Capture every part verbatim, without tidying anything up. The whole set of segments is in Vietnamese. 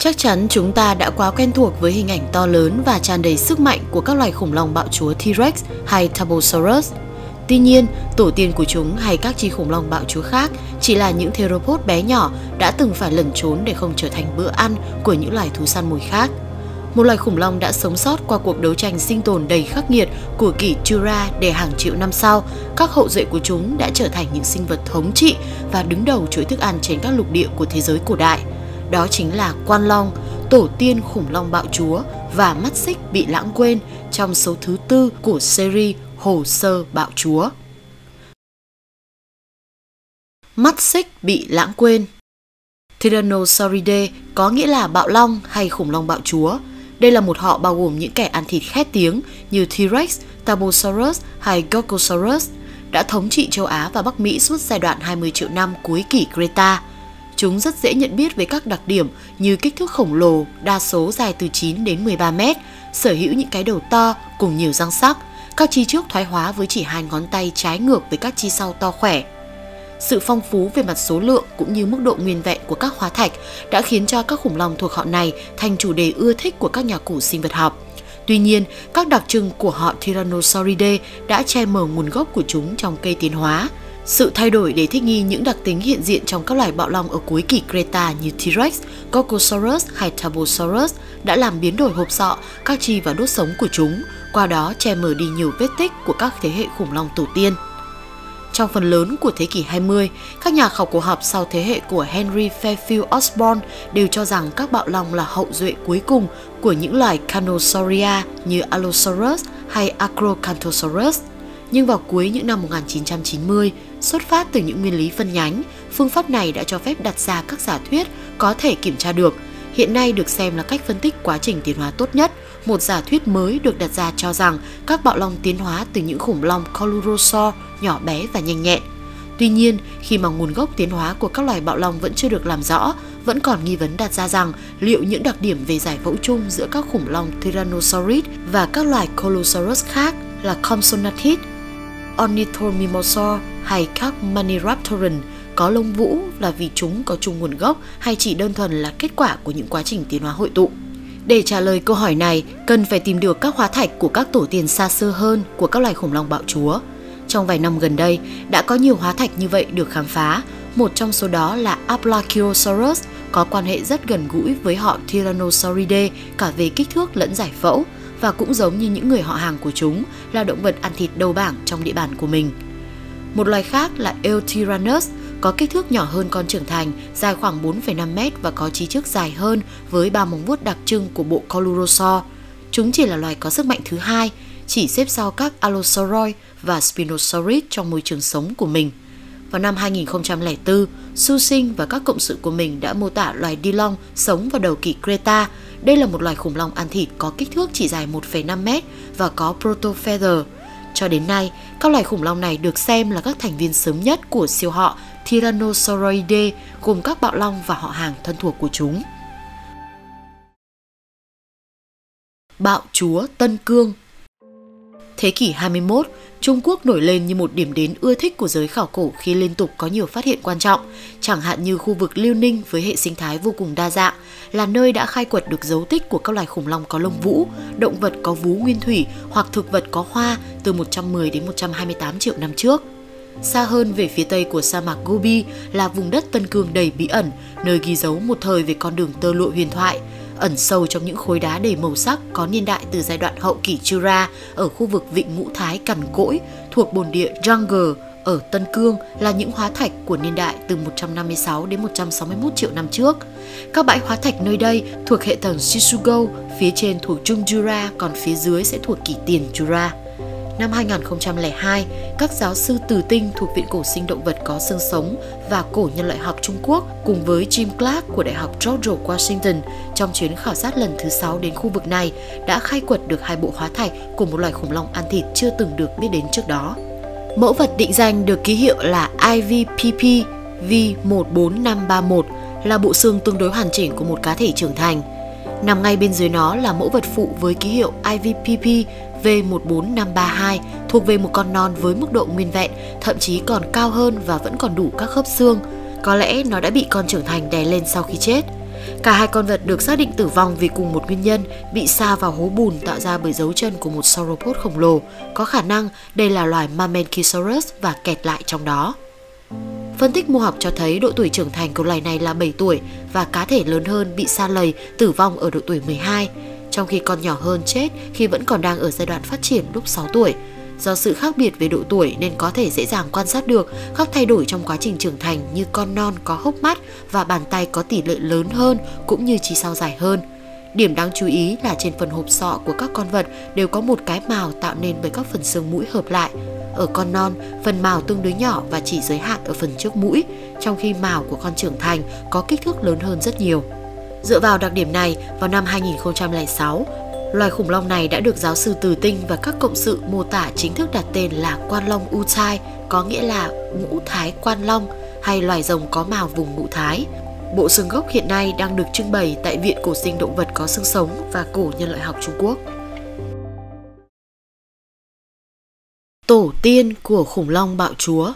Chắc chắn chúng ta đã quá quen thuộc với hình ảnh to lớn và tràn đầy sức mạnh của các loài khủng long bạo chúa T-Rex hay Tarbosaurus. Tuy nhiên, tổ tiên của chúng hay các chi khủng long bạo chúa khác chỉ là những theropod bé nhỏ đã từng phải lẩn trốn để không trở thành bữa ăn của những loài thú săn mồi khác. Một loài khủng long đã sống sót qua cuộc đấu tranh sinh tồn đầy khắc nghiệt của kỷ Jura để hàng triệu năm sau, các hậu duệ của chúng đã trở thành những sinh vật thống trị và đứng đầu chuỗi thức ăn trên các lục địa của thế giới cổ đại. Đó chính là quan long, tổ tiên khủng long bạo chúa và mắt xích bị lãng quên trong số thứ tư của series Hồ sơ bạo chúa. Mắt xích bị lãng quên. Tyrannosauridae có nghĩa là bạo long hay khủng long bạo chúa. Đây là một họ bao gồm những kẻ ăn thịt khét tiếng như T-Rex, Tarbosaurus hay Gorgosaurus, đã thống trị châu Á và Bắc Mỹ suốt giai đoạn hai mươi triệu năm cuối kỷ Creta. Chúng rất dễ nhận biết với các đặc điểm như kích thước khổng lồ, đa số dài từ chín đến mười ba mét, sở hữu những cái đầu to cùng nhiều răng sắc, các chi trước thoái hóa với chỉ hai ngón tay trái ngược với các chi sau to khỏe. Sự phong phú về mặt số lượng cũng như mức độ nguyên vẹn của các hóa thạch đã khiến cho các khủng long thuộc họ này thành chủ đề ưa thích của các nhà cổ sinh vật học. Tuy nhiên, các đặc trưng của họ Tyrannosauridae đã che mờ nguồn gốc của chúng trong cây tiến hóa. Sự thay đổi để thích nghi những đặc tính hiện diện trong các loài bạo long ở cuối kỷ Creta như T-Rex, Gorgosaurus hay Tarbosaurus đã làm biến đổi hộp sọ, các chi và đốt sống của chúng, qua đó che mờ đi nhiều vết tích của các thế hệ khủng long tổ tiên. Trong phần lớn của thế kỷ hai mươi, các nhà khảo cổ học sau thế hệ của Henry Fairfield Osborn đều cho rằng các bạo long là hậu duệ cuối cùng của những loài Carnosauria như Allosaurus hay Acrocanthosaurus. Nhưng vào cuối những năm một nghìn chín trăm chín mươi, xuất phát từ những nguyên lý phân nhánh, phương pháp này đã cho phép đặt ra các giả thuyết có thể kiểm tra được. Hiện nay được xem là cách phân tích quá trình tiến hóa tốt nhất. Một giả thuyết mới được đặt ra cho rằng các bạo long tiến hóa từ những khủng long Coelurosaur nhỏ bé và nhanh nhẹn. Tuy nhiên, khi mà nguồn gốc tiến hóa của các loài bạo long vẫn chưa được làm rõ, vẫn còn nghi vấn đặt ra rằng liệu những đặc điểm về giải phẫu chung giữa các khủng long Tyrannosaurid và các loài Coelurosaurus khác là Compsognathid, Ornithomimosaur hay các Maniraptoran có lông vũ là vì chúng có chung nguồn gốc hay chỉ đơn thuần là kết quả của những quá trình tiến hóa hội tụ. Để trả lời câu hỏi này, cần phải tìm được các hóa thạch của các tổ tiên xa xưa hơn của các loài khủng long bạo chúa. Trong vài năm gần đây, đã có nhiều hóa thạch như vậy được khám phá. Một trong số đó là Aplachiosaurus, có quan hệ rất gần gũi với họ Tyrannosauridae cả về kích thước lẫn giải phẫu, và cũng giống như những người họ hàng của chúng, là động vật ăn thịt đầu bảng trong địa bàn của mình. Một loài khác là Eutyrannus, có kích thước nhỏ hơn con trưởng thành, dài khoảng bốn phẩy năm mét và có trí trước dài hơn với ba móng vuốt đặc trưng của bộ Coelurosaur. Chúng chỉ là loài có sức mạnh thứ hai, chỉ xếp sau các Allosaurus và Spinosaurus trong môi trường sống của mình. Vào năm hai nghìn không trăm lẻ bốn, Sussing và các cộng sự của mình đã mô tả loài Dillon sống vào đầu kỷ Creta. Đây là một loài khủng long ăn thịt có kích thước chỉ dài một phẩy năm mét và có protofeather. Cho đến nay, các loài khủng long này được xem là các thành viên sớm nhất của siêu họ Tyrannosauridae, gồm các bạo long và họ hàng thân thuộc của chúng. Bạo chúa Tân Cương. Thế kỷ hai mươi mốt, Trung Quốc nổi lên như một điểm đến ưa thích của giới khảo cổ khi liên tục có nhiều phát hiện quan trọng, chẳng hạn như khu vực Liêu Ninh với hệ sinh thái vô cùng đa dạng, là nơi đã khai quật được dấu tích của các loài khủng long có lông vũ, động vật có vú nguyên thủy hoặc thực vật có hoa từ một trăm mười đến một trăm hai mươi tám triệu năm trước. Xa hơn về phía tây của sa mạc Gobi là vùng đất Tân Cương đầy bí ẩn, nơi ghi dấu một thời về con đường tơ lụa huyền thoại. Ẩn sâu trong những khối đá đầy màu sắc có niên đại từ giai đoạn hậu kỷ Jura ở khu vực Vịnh Ngũ Thái cằn cỗi thuộc bồn địa Jungle ở Tân Cương là những hóa thạch của niên đại từ một trăm năm mươi sáu đến một trăm sáu mươi mốt triệu năm trước. Các bãi hóa thạch nơi đây thuộc hệ thống Shisugo, phía trên thuộc Trung Jura, còn phía dưới sẽ thuộc kỷ tiền Jura. Năm hai nghìn không trăm lẻ hai, các giáo sư Từ Tinh thuộc Viện Cổ sinh động vật có xương sống và Cổ nhân loại học Trung Quốc cùng với Jim Clark của Đại học George Washington trong chuyến khảo sát lần thứ sáu đến khu vực này đã khai quật được hai bộ hóa thạch của một loài khủng long ăn thịt chưa từng được biết đến trước đó. Mẫu vật định danh được ký hiệu là I V P P V một bốn năm ba một, là bộ xương tương đối hoàn chỉnh của một cá thể trưởng thành. Nằm ngay bên dưới nó là mẫu vật phụ với ký hiệu I V P P V một bốn năm ba hai, thuộc về một con non với mức độ nguyên vẹn, thậm chí còn cao hơn và vẫn còn đủ các khớp xương. Có lẽ nó đã bị con trưởng thành đè lên sau khi chết. Cả hai con vật được xác định tử vong vì cùng một nguyên nhân, bị sa vào hố bùn tạo ra bởi dấu chân của một sauropod khổng lồ. Có khả năng đây là loài Mamenchisaurus và kẹt lại trong đó. Phân tích mô học cho thấy độ tuổi trưởng thành của loài này là bảy tuổi và cá thể lớn hơn bị sa lầy tử vong ở độ tuổi mười hai, trong khi con nhỏ hơn chết khi vẫn còn đang ở giai đoạn phát triển lúc sáu tuổi. Do sự khác biệt về độ tuổi nên có thể dễ dàng quan sát được các thay đổi trong quá trình trưởng thành, như con non có hốc mắt và bàn tay có tỷ lệ lớn hơn cũng như chi sau dài hơn. Điểm đáng chú ý là trên phần hộp sọ của các con vật đều có một cái mào tạo nên bởi các phần xương mũi hợp lại. Ở con non, phần mào tương đối nhỏ và chỉ giới hạn ở phần trước mũi, trong khi mào của con trưởng thành có kích thước lớn hơn rất nhiều. Dựa vào đặc điểm này, vào năm hai nghìn không trăm lẻ sáu, loài khủng long này đã được giáo sư Từ Tinh và các cộng sự mô tả chính thức đặt tên là Quan Long Uthai, có nghĩa là ngũ thái quan long hay loài rồng có mào vùng ngũ thái. Bộ xương gốc hiện nay đang được trưng bày tại Viện Cổ sinh Động vật có xương sống và Cổ nhân loại học Trung Quốc. Tổ tiên của khủng long bạo chúa.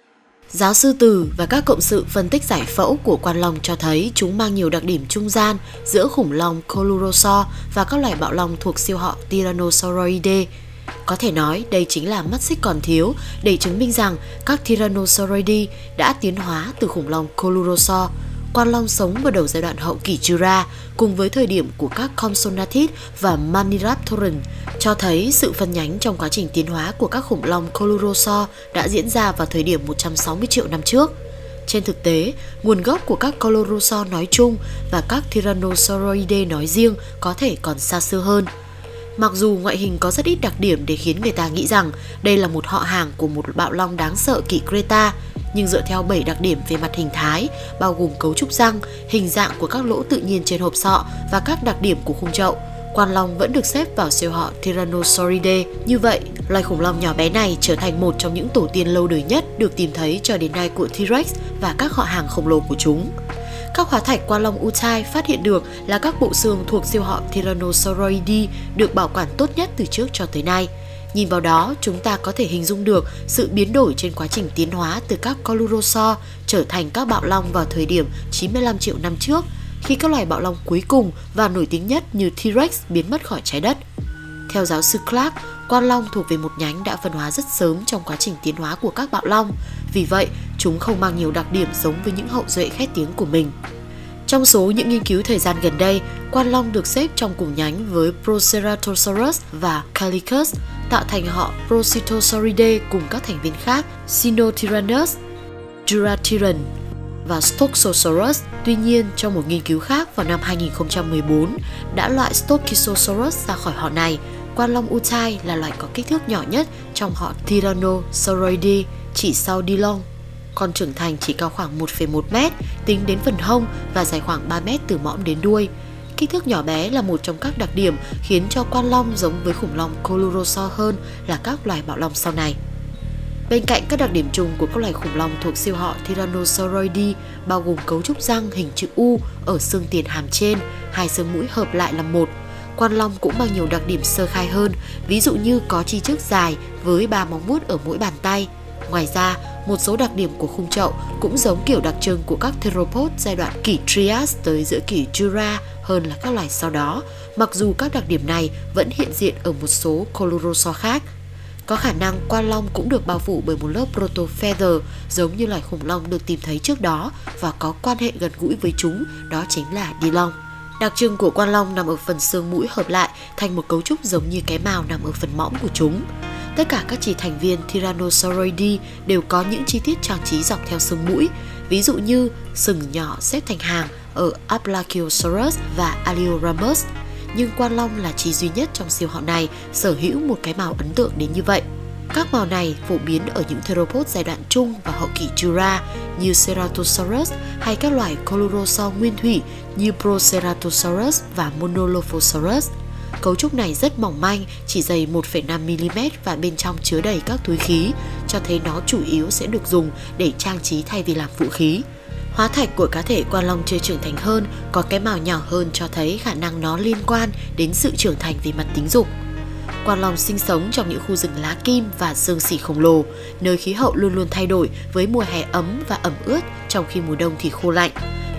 Giáo sư Từ và các cộng sự phân tích giải phẫu của quan long cho thấy chúng mang nhiều đặc điểm trung gian giữa khủng long Coelurosaur và các loài bạo long thuộc siêu họ Tyrannosauroidae. Có thể nói đây chính là mắt xích còn thiếu để chứng minh rằng các Tyrannosauroidae đã tiến hóa từ khủng long Coelurosaur. Quan long sống vào đầu giai đoạn hậu kỷ Jura cùng với thời điểm của các Compsognathid và Maniraptoran, cho thấy sự phân nhánh trong quá trình tiến hóa của các khủng long Coelurosaur đã diễn ra vào thời điểm một trăm sáu mươi triệu năm trước. Trên thực tế, nguồn gốc của các Coelurosaur nói chung và các Tyrannosauroidae nói riêng có thể còn xa xưa hơn. Mặc dù ngoại hình có rất ít đặc điểm để khiến người ta nghĩ rằng đây là một họ hàng của một bạo long đáng sợ kỷ Creta, nhưng dựa theo bảy đặc điểm về mặt hình thái, bao gồm cấu trúc răng, hình dạng của các lỗ tự nhiên trên hộp sọ và các đặc điểm của khung chậu, quan long vẫn được xếp vào siêu họ Tyrannosauridae. Như vậy, loài khủng long nhỏ bé này trở thành một trong những tổ tiên lâu đời nhất được tìm thấy cho đến nay của T-Rex và các họ hàng khổng lồ của chúng. Các hóa thạch quan long Uthai phát hiện được là các bộ xương thuộc siêu họ Tyrannosauroidae được bảo quản tốt nhất từ trước cho tới nay. Nhìn vào đó, chúng ta có thể hình dung được sự biến đổi trên quá trình tiến hóa từ các Coelurosaur trở thành các bạo long vào thời điểm chín mươi lăm triệu năm trước, khi các loài bạo long cuối cùng và nổi tiếng nhất như T-Rex biến mất khỏi trái đất. Theo giáo sư Clark, quan long thuộc về một nhánh đã phân hóa rất sớm trong quá trình tiến hóa của các bạo long, vì vậy chúng không mang nhiều đặc điểm giống với những hậu duệ khét tiếng của mình. Trong số những nghiên cứu thời gian gần đây, quan long được xếp trong cùng nhánh với Proceratosaurus và Calicus, tạo thành họ Procetosauridae cùng các thành viên khác Sinotyrannus, Juratyran và Stoxosaurus. Tuy nhiên, trong một nghiên cứu khác vào năm hai nghìn không trăm mười bốn, đã loại Stoxicosaurus ra khỏi họ này. Quan long Uthai là loài có kích thước nhỏ nhất trong họ Tyrannosauroidae, chỉ sau Dillon. Con trưởng thành chỉ cao khoảng một phẩy một mét tính đến phần hông và dài khoảng ba mét từ mõm đến đuôi. Kích thước nhỏ bé là một trong các đặc điểm khiến cho quan long giống với khủng long Coelurosaur hơn là các loài bạo long sau này. Bên cạnh các đặc điểm chung của các loài khủng long thuộc siêu họ Tyrannosauroidae bao gồm cấu trúc răng hình chữ U ở xương tiền hàm trên, hai xương mũi hợp lại làm một, quan long cũng mang nhiều đặc điểm sơ khai hơn, ví dụ như có chi chước dài với ba móng vuốt ở mỗi bàn tay. Ngoài ra, một số đặc điểm của khung chậu cũng giống kiểu đặc trưng của các theropod giai đoạn kỷ Trias tới giữa kỷ Jura hơn là các loài sau đó, mặc dù các đặc điểm này vẫn hiện diện ở một số Coelurosaur khác. Có khả năng quan long cũng được bao phủ bởi một lớp protofeather giống như loài khủng long được tìm thấy trước đó và có quan hệ gần gũi với chúng, đó chính là Dillon. Đặc trưng của quan long nằm ở phần xương mũi hợp lại thành một cấu trúc giống như cái mào nằm ở phần mõm của chúng. Tất cả các chỉ thành viên Tyrannosauroidae đều có những chi tiết trang trí dọc theo xương mũi, ví dụ như sừng nhỏ xếp thành hàng ở Aplachiosaurus và Alioramus. Nhưng quan long là chi duy nhất trong siêu họ này sở hữu một cái mào ấn tượng đến như vậy. Các mào này phổ biến ở những theropod giai đoạn trung và hậu kỷ Jura như Ceratosaurus hay các loài Coelurosaur nguyên thủy như Proceratosaurus và Monolophosaurus. Cấu trúc này rất mỏng manh, chỉ dày một phẩy năm mi li mét và bên trong chứa đầy các túi khí, cho thấy nó chủ yếu sẽ được dùng để trang trí thay vì làm vũ khí. Hóa thạch của cá thể quan long chưa trưởng thành hơn có cái mào nhỏ hơn cho thấy khả năng nó liên quan đến sự trưởng thành về mặt tính dục. Quan long sinh sống trong những khu rừng lá kim và xương xỉ khổng lồ, nơi khí hậu luôn luôn thay đổi với mùa hè ấm và ẩm ướt trong khi mùa đông thì khô lạnh.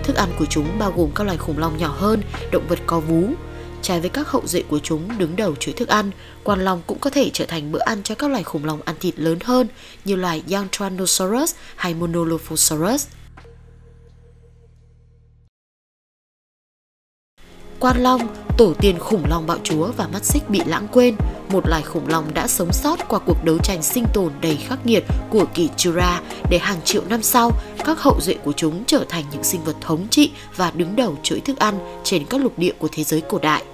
Thức ăn của chúng bao gồm các loài khủng long nhỏ hơn, động vật có vú. Trái với các hậu duệ của chúng đứng đầu chuỗi thức ăn, quan long cũng có thể trở thành bữa ăn cho các loài khủng long ăn thịt lớn hơn như loài Yangtrannosaurus hay Monolophosaurus. Quan long, tổ tiên khủng long bạo chúa và mắt xích bị lãng quên, một loài khủng long đã sống sót qua cuộc đấu tranh sinh tồn đầy khắc nghiệt của kỷ Jura để hàng triệu năm sau, các hậu duệ của chúng trở thành những sinh vật thống trị và đứng đầu chuỗi thức ăn trên các lục địa của thế giới cổ đại.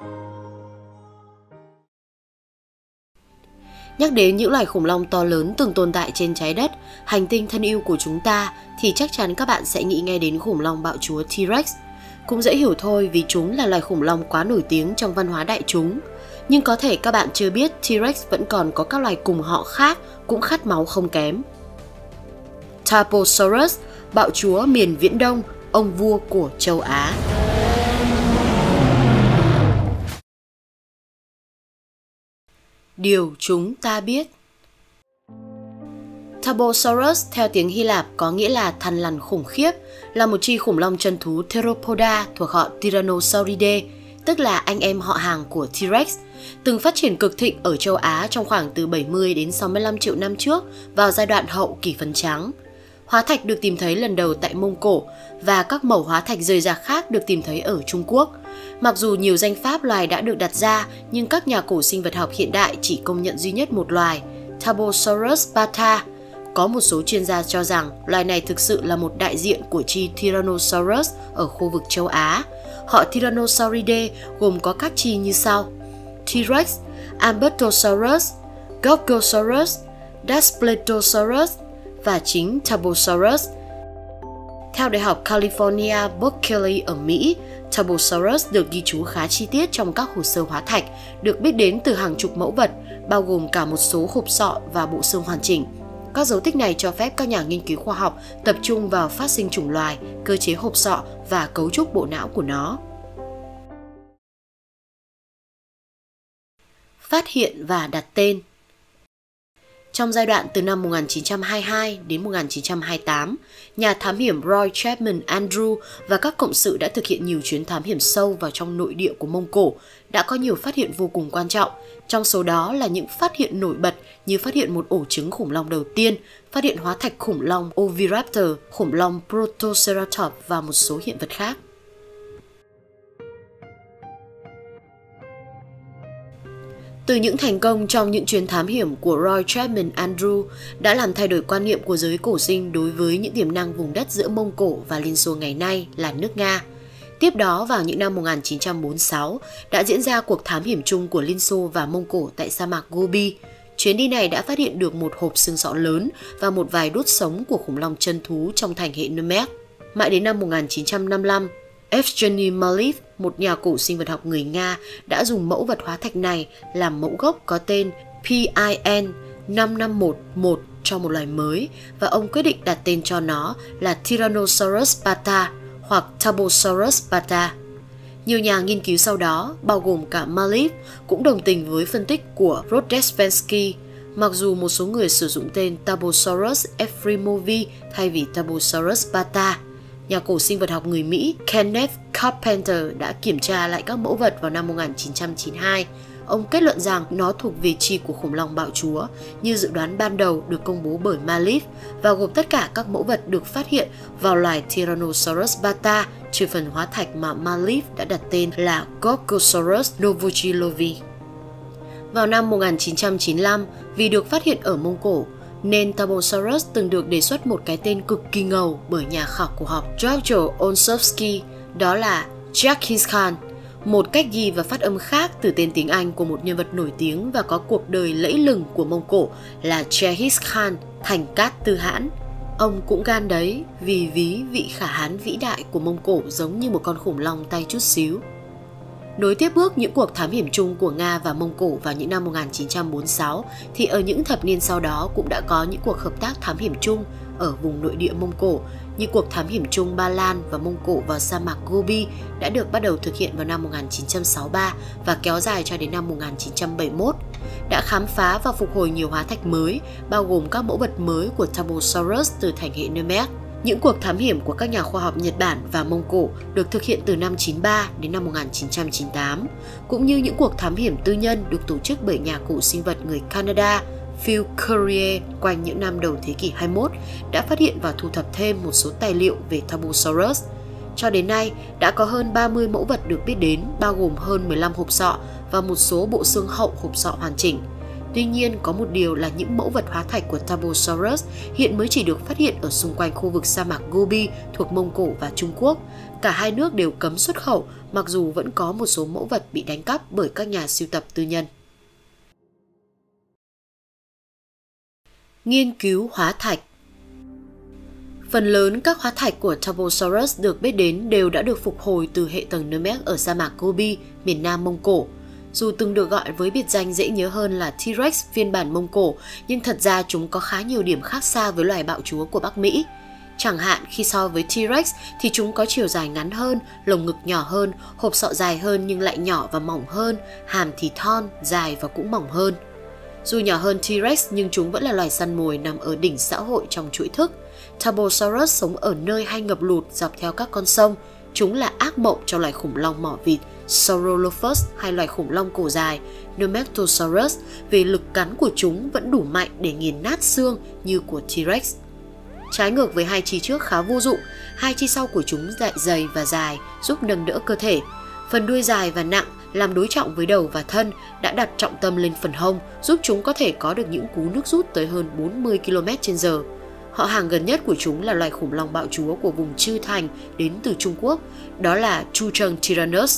Nhắc đến những loài khủng long to lớn từng tồn tại trên trái đất, hành tinh thân yêu của chúng ta, thì chắc chắn các bạn sẽ nghĩ ngay đến khủng long bạo chúa T-Rex. Cũng dễ hiểu thôi vì chúng là loài khủng long quá nổi tiếng trong văn hóa đại chúng. Nhưng có thể các bạn chưa biết T-Rex vẫn còn có các loài cùng họ khác cũng khát máu không kém. Tarbosaurus, bạo chúa miền Viễn Đông, ông vua của châu Á. Điều chúng ta biết. Tarbosaurus theo tiếng Hy Lạp có nghĩa là thằn lằn khủng khiếp, là một chi khủng long chân thú Theropoda thuộc họ Tyrannosauridae, tức là anh em họ hàng của T-Rex, từng phát triển cực thịnh ở châu Á trong khoảng từ bảy mươi đến sáu mươi lăm triệu năm trước vào giai đoạn hậu kỷ phấn trắng. Hóa thạch được tìm thấy lần đầu tại Mông Cổ và các mẩu hóa thạch rời rạc khác được tìm thấy ở Trung Quốc. Mặc dù nhiều danh pháp loài đã được đặt ra, nhưng các nhà cổ sinh vật học hiện đại chỉ công nhận duy nhất một loài, Tarbosaurus bata. Có một số chuyên gia cho rằng loài này thực sự là một đại diện của chi Tyrannosaurus ở khu vực châu Á. Họ Tyrannosauridae gồm có các chi như sau: T-Rex, Albertosaurus, Gorgosaurus, Daspletosaurus và chính Tarbosaurus. Theo Đại học California Berkeley ở Mỹ, Tarbosaurus được ghi chú khá chi tiết trong các hồ sơ hóa thạch, được biết đến từ hàng chục mẫu vật, bao gồm cả một số hộp sọ và bộ xương hoàn chỉnh. Các dấu tích này cho phép các nhà nghiên cứu khoa học tập trung vào phát sinh chủng loài, cơ chế hộp sọ và cấu trúc bộ não của nó. Phát hiện và đặt tên. Trong giai đoạn từ năm một nghìn chín trăm hai mươi hai đến một nghìn chín trăm hai mươi tám, nhà thám hiểm Roy Chapman Andrew và các cộng sự đã thực hiện nhiều chuyến thám hiểm sâu vào trong nội địa của Mông Cổ, đã có nhiều phát hiện vô cùng quan trọng. Trong số đó là những phát hiện nổi bật như phát hiện một ổ trứng khủng long đầu tiên, phát hiện hóa thạch khủng long Oviraptor, khủng long Protoceratops và một số hiện vật khác. Từ những thành công trong những chuyến thám hiểm của Roy Chapman Andrew đã làm thay đổi quan niệm của giới cổ sinh đối với những tiềm năng vùng đất giữa Mông Cổ và Liên Xô ngày nay là nước Nga. Tiếp đó, vào những năm một nghìn chín trăm bốn mươi sáu, đã diễn ra cuộc thám hiểm chung của Liên Xô và Mông Cổ tại sa mạc Gobi. Chuyến đi này đã phát hiện được một hộp xương sọ lớn và một vài đốt sống của khủng long chân thú trong thành hệ Nemec. Mãi đến năm một nghìn chín trăm năm mươi lăm, Evgeny Maliev, một nhà cổ sinh vật học người Nga, đã dùng mẫu vật hóa thạch này làm mẫu gốc có tên P I N năm năm một một cho một loài mới, và ông quyết định đặt tên cho nó là Tyrannosaurus bata hoặc Tarbosaurus bata. Nhiều nhà nghiên cứu sau đó, bao gồm cả Maliev, cũng đồng tình với phân tích của Rodesvensky. Mặc dù một số người sử dụng tên Tarbosaurus efremovi thay vì Tarbosaurus bata, nhà cổ sinh vật học người Mỹ Kenneth Carpenter đã kiểm tra lại các mẫu vật vào năm một nghìn chín trăm chín mươi hai. Ông kết luận rằng nó thuộc về chi của khủng long bạo chúa, như dự đoán ban đầu được công bố bởi Maliev, và gồm tất cả các mẫu vật được phát hiện vào loài Tyrannosaurus bata, trừ phần hóa thạch mà Maliev đã đặt tên là Gorgosaurus novogilovi. Vào năm một nghìn chín trăm chín mươi lăm, vì được phát hiện ở Mông Cổ, nên Tarbosaurus từng được đề xuất một cái tên cực kỳ ngầu bởi nhà khảo cổ học George Olszewski, đó là Genghis Khan, một cách ghi và phát âm khác từ tên tiếng Anh của một nhân vật nổi tiếng và có cuộc đời lẫy lừng của Mông Cổ là Genghis Khan, thành Cát Tư Hãn. Ông cũng gan đấy vì ví vị khả hãn vĩ đại của Mông Cổ giống như một con khủng long tay chút xíu. Nối tiếp bước những cuộc thám hiểm chung của Nga và Mông Cổ vào những năm một nghìn chín trăm bốn mươi sáu, thì ở những thập niên sau đó cũng đã có những cuộc hợp tác thám hiểm chung ở vùng nội địa Mông Cổ, như cuộc thám hiểm chung Ba Lan và Mông Cổ vào sa mạc Gobi đã được bắt đầu thực hiện vào năm một nghìn chín trăm sáu mươi ba và kéo dài cho đến năm một nghìn chín trăm bảy mươi mốt, đã khám phá và phục hồi nhiều hóa thạch mới, bao gồm các mẫu vật mới của Tarbosaurus từ thành hệ Nemec. Những cuộc thám hiểm của các nhà khoa học Nhật Bản và Mông Cổ được thực hiện từ năm chín mươi ba đến năm một nghìn chín trăm chín mươi tám, cũng như những cuộc thám hiểm tư nhân được tổ chức bởi nhà cổ sinh vật người Canada Phil Currier quanh những năm đầu thế kỷ hai mươi mốt đã phát hiện và thu thập thêm một số tài liệu về Tarbosaurus. Cho đến nay, đã có hơn ba mươi mẫu vật được biết đến, bao gồm hơn mười lăm hộp sọ và một số bộ xương hậu hộp sọ hoàn chỉnh. Tuy nhiên, có một điều là những mẫu vật hóa thạch của Tarbosaurus hiện mới chỉ được phát hiện ở xung quanh khu vực sa mạc Gobi thuộc Mông Cổ và Trung Quốc. Cả hai nước đều cấm xuất khẩu, mặc dù vẫn có một số mẫu vật bị đánh cắp bởi các nhà sưu tập tư nhân. Nghiên cứu hóa thạch. Phần lớn các hóa thạch của Tarbosaurus được biết đến đều đã được phục hồi từ hệ tầng Namek ở sa mạc Gobi, miền Nam Mông Cổ. Dù từng được gọi với biệt danh dễ nhớ hơn là T-Rex phiên bản Mông Cổ, nhưng thật ra chúng có khá nhiều điểm khác xa với loài bạo chúa của Bắc Mỹ. Chẳng hạn khi so với T-Rex thì chúng có chiều dài ngắn hơn, lồng ngực nhỏ hơn, hộp sọ dài hơn nhưng lại nhỏ và mỏng hơn, hàm thì thon, dài và cũng mỏng hơn. Dù nhỏ hơn T-Rex nhưng chúng vẫn là loài săn mồi nằm ở đỉnh xã hội trong chuỗi thức. Tarbosaurus sống ở nơi hay ngập lụt dọc theo các con sông. Chúng là ác mộng cho loài khủng long mỏ vịt Saurolophus hay loài khủng long cổ dài Nematosaurus vì lực cắn của chúng vẫn đủ mạnh để nghiền nát xương như của T-Rex. Trái ngược với hai chi trước khá vô dụng, hai chi sau của chúng lại dày và dài giúp nâng đỡ cơ thể. Phần đuôi dài và nặng làm đối trọng với đầu và thân đã đặt trọng tâm lên phần hông, giúp chúng có thể có được những cú nước rút tới hơn bốn mươi ki lô mét trên giờ. Họ hàng gần nhất của chúng là loài khủng long bạo chúa của vùng Chư Thành đến từ Trung Quốc, đó là Chucheng tyrannus.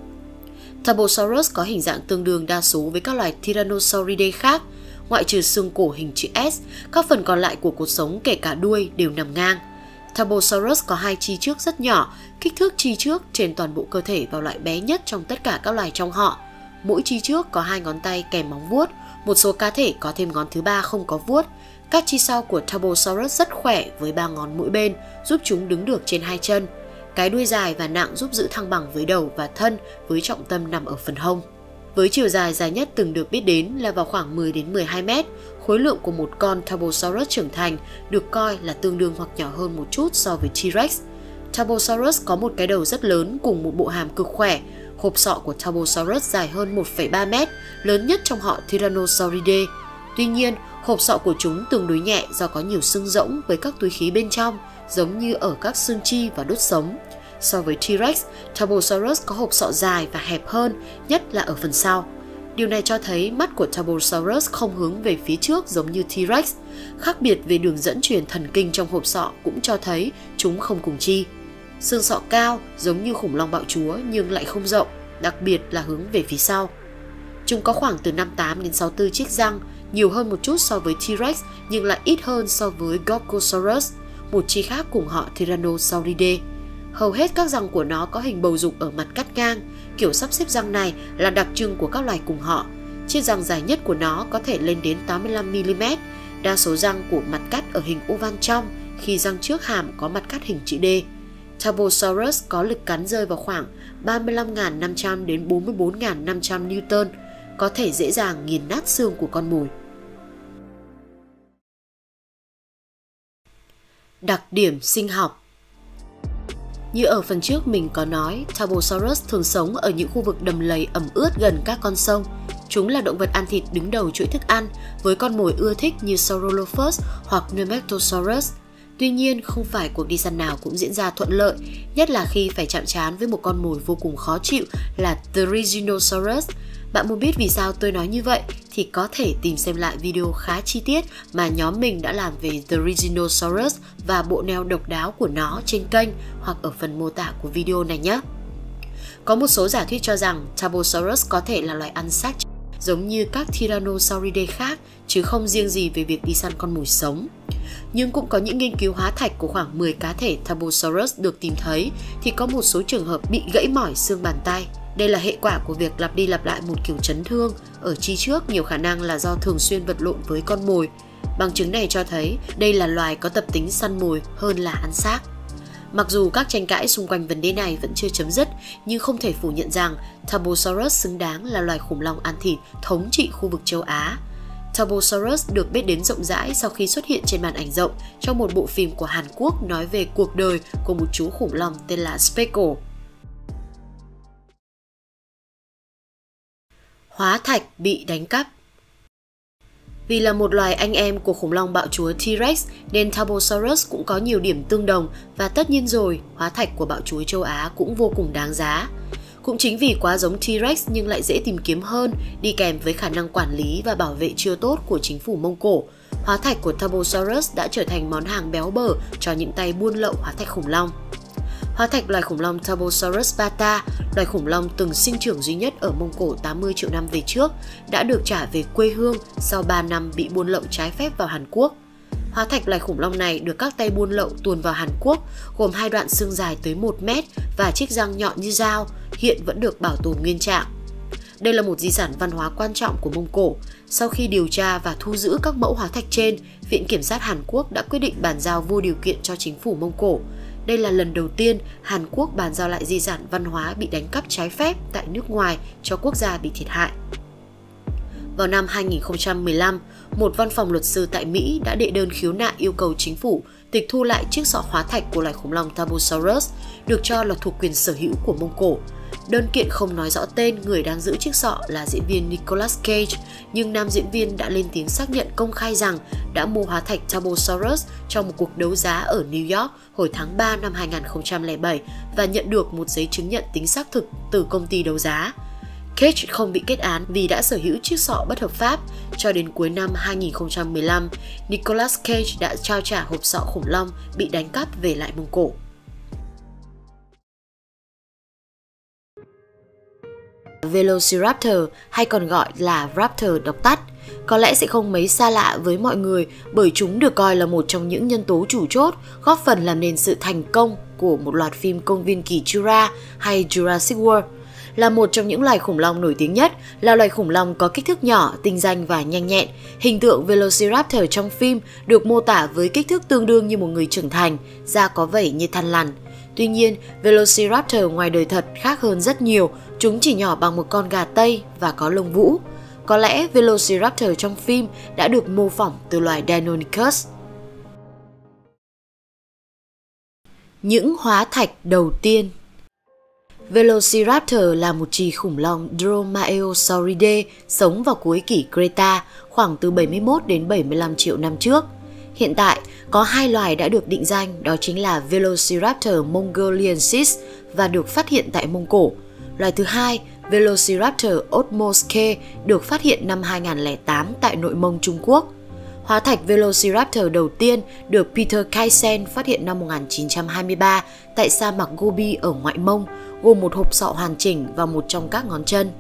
Tarbosaurus có hình dạng tương đương đa số với các loài Tyrannosauridae khác, ngoại trừ xương cổ hình chữ S, các phần còn lại của cột sống kể cả đuôi đều nằm ngang. Tarbosaurus có hai chi trước rất nhỏ, kích thước chi trước trên toàn bộ cơ thể và loại bé nhất trong tất cả các loài trong họ. Mỗi chi trước có hai ngón tay kèm móng vuốt, một số cá thể có thêm ngón thứ ba không có vuốt. Các chi sau của Tarbosaurus rất khỏe với ba ngón mỗi bên, giúp chúng đứng được trên hai chân. Cái đuôi dài và nặng giúp giữ thăng bằng với đầu và thân với trọng tâm nằm ở phần hông. Với chiều dài dài nhất từng được biết đến là vào khoảng mười đến mười hai mét, khối lượng của một con Tarbosaurus trưởng thành được coi là tương đương hoặc nhỏ hơn một chút so với T-Rex. Tarbosaurus có một cái đầu rất lớn cùng một bộ hàm cực khỏe. Hộp sọ của Tarbosaurus dài hơn một phẩy ba mét, lớn nhất trong họ Tyrannosauridae. Tuy nhiên, hộp sọ của chúng tương đối nhẹ do có nhiều xương rỗng với các túi khí bên trong, giống như ở các xương chi và đốt sống. So với T-Rex, Tarbosaurus có hộp sọ dài và hẹp hơn, nhất là ở phần sau. Điều này cho thấy mắt của Tarbosaurus không hướng về phía trước giống như T-Rex. Khác biệt về đường dẫn truyền thần kinh trong hộp sọ cũng cho thấy chúng không cùng chi. Xương sọ cao giống như khủng long bạo chúa nhưng lại không rộng, đặc biệt là hướng về phía sau. Chúng có khoảng từ năm mươi tám đến sáu mươi tư chiếc răng, nhiều hơn một chút so với T-Rex nhưng lại ít hơn so với Gorgosaurus, một chi khác cùng họ Tyrannosauridae. Hầu hết các răng của nó có hình bầu dục ở mặt cắt ngang. Kiểu sắp xếp răng này là đặc trưng của các loài cùng họ. Chiếc răng dài nhất của nó có thể lên đến tám mươi lăm mi li mét. Đa số răng của mặt cắt ở hình oval trong, khi răng trước hàm có mặt cắt hình chữ D. Tarbosaurus có lực cắn rơi vào khoảng ba mươi lăm nghìn năm trăm đến bốn mươi bốn nghìn năm trăm Newton, có thể dễ dàng nghiền nát xương của con mồi. Đặc điểm sinh học. Như ở phần trước mình có nói, Tarbosaurus thường sống ở những khu vực đầm lầy ẩm ướt gần các con sông. Chúng là động vật ăn thịt đứng đầu chuỗi thức ăn, với con mồi ưa thích như Saurolophus hoặc Nematosaurus. Tuy nhiên, không phải cuộc đi săn nào cũng diễn ra thuận lợi, nhất là khi phải chạm trán với một con mồi vô cùng khó chịu là Therizinosaurus. Bạn muốn biết vì sao tôi nói như vậy thì có thể tìm xem lại video khá chi tiết mà nhóm mình đã làm về Therizinosaurus và bộ neo độc đáo của nó trên kênh hoặc ở phần mô tả của video này nhé. Có một số giả thuyết cho rằng Tarbosaurus có thể là loài ăn xác giống như các Tyrannosauridae khác, chứ không riêng gì về việc đi săn con mồi sống. Nhưng cũng có những nghiên cứu hóa thạch của khoảng mười cá thể Tarbosaurus được tìm thấy thì có một số trường hợp bị gãy mỏi xương bàn tay. Đây là hệ quả của việc lặp đi lặp lại một kiểu chấn thương ở chi trước, nhiều khả năng là do thường xuyên vật lộn với con mồi. Bằng chứng này cho thấy đây là loài có tập tính săn mồi hơn là ăn xác. Mặc dù các tranh cãi xung quanh vấn đề này vẫn chưa chấm dứt, nhưng không thể phủ nhận rằng Tarbosaurus xứng đáng là loài khủng long ăn thịt thống trị khu vực châu Á. Turbosaurus được biết đến rộng rãi sau khi xuất hiện trên màn ảnh rộng trong một bộ phim của Hàn Quốc nói về cuộc đời của một chú khủng long tên là Speckle. Hóa thạch bị đánh cắp. Vì là một loài anh em của khủng long bạo chúa T-Rex nên Turbosaurus cũng có nhiều điểm tương đồng và tất nhiên rồi, hóa thạch của bạo chúa châu Á cũng vô cùng đáng giá. Cũng chính vì quá giống T-Rex nhưng lại dễ tìm kiếm hơn, đi kèm với khả năng quản lý và bảo vệ chưa tốt của chính phủ Mông Cổ, hóa thạch của Turbosaurus đã trở thành món hàng béo bở cho những tay buôn lậu hóa thạch khủng long. Hóa thạch loài khủng long Turbosaurus bata, loài khủng long từng sinh trưởng duy nhất ở Mông Cổ tám mươi triệu năm về trước, đã được trả về quê hương sau ba năm bị buôn lậu trái phép vào Hàn Quốc. Hóa thạch loài khủng long này được các tay buôn lậu tuồn vào Hàn Quốc, gồm hai đoạn xương dài tới một mét và chiếc răng nhọn như dao, hiện vẫn được bảo tồn nguyên trạng. Đây là một di sản văn hóa quan trọng của Mông Cổ. Sau khi điều tra và thu giữ các mẫu hóa thạch trên, Viện Kiểm sát Hàn Quốc đã quyết định bàn giao vô điều kiện cho chính phủ Mông Cổ. Đây là lần đầu tiên Hàn Quốc bàn giao lại di sản văn hóa bị đánh cắp trái phép tại nước ngoài cho quốc gia bị thiệt hại. Vào năm hai nghìn không trăm mười lăm, một văn phòng luật sư tại Mỹ đã đệ đơn khiếu nại yêu cầu chính phủ tịch thu lại chiếc sọ hóa thạch của loài khủng long Turbosaurus, được cho là thuộc quyền sở hữu của Mông Cổ. Đơn kiện không nói rõ tên người đang giữ chiếc sọ là diễn viên Nicolas Cage, nhưng nam diễn viên đã lên tiếng xác nhận công khai rằng đã mua hóa thạch Turbosaurus trong một cuộc đấu giá ở New York hồi tháng ba năm hai nghìn không trăm lẻ bảy và nhận được một giấy chứng nhận tính xác thực từ công ty đấu giá. Cage không bị kết án vì đã sở hữu chiếc sọ bất hợp pháp. Cho đến cuối năm hai nghìn không trăm mười lăm, Nicolas Cage đã trao trả hộp sọ khủng long bị đánh cắp về lại Mông Cổ. Velociraptor hay còn gọi là Raptor đọc tắt, có lẽ sẽ không mấy xa lạ với mọi người bởi chúng được coi là một trong những nhân tố chủ chốt góp phần làm nên sự thành công của một loạt phim Công viên kỳ Jura hay Jurassic World. Là một trong những loài khủng long nổi tiếng nhất, là loài khủng long có kích thước nhỏ, tinh danh và nhanh nhẹn. Hình tượng Velociraptor trong phim được mô tả với kích thước tương đương như một người trưởng thành, da có vảy như than lằn. Tuy nhiên, Velociraptor ngoài đời thật khác hơn rất nhiều, chúng chỉ nhỏ bằng một con gà Tây và có lông vũ. Có lẽ Velociraptor trong phim đã được mô phỏng từ loài Deinonychus. Những hóa thạch đầu tiên. Velociraptor là một chì khủng long Dromaeosauridae sống vào cuối kỷ Creta, khoảng từ bảy mươi mốt đến bảy mươi lăm triệu năm trước. Hiện tại, có hai loài đã được định danh, đó chính là Velociraptor mongoliensis và được phát hiện tại Mông Cổ. Loài thứ hai, Velociraptor othmoscae, được phát hiện năm hai nghìn không trăm lẻ tám tại Nội Mông, Trung Quốc. Hóa thạch Velociraptor đầu tiên được Peter Kaisen phát hiện năm một nghìn chín trăm hai mươi ba tại sa mạc Gobi ở ngoại Mông, gồm một hộp sọ hoàn chỉnh và một trong các ngón chân.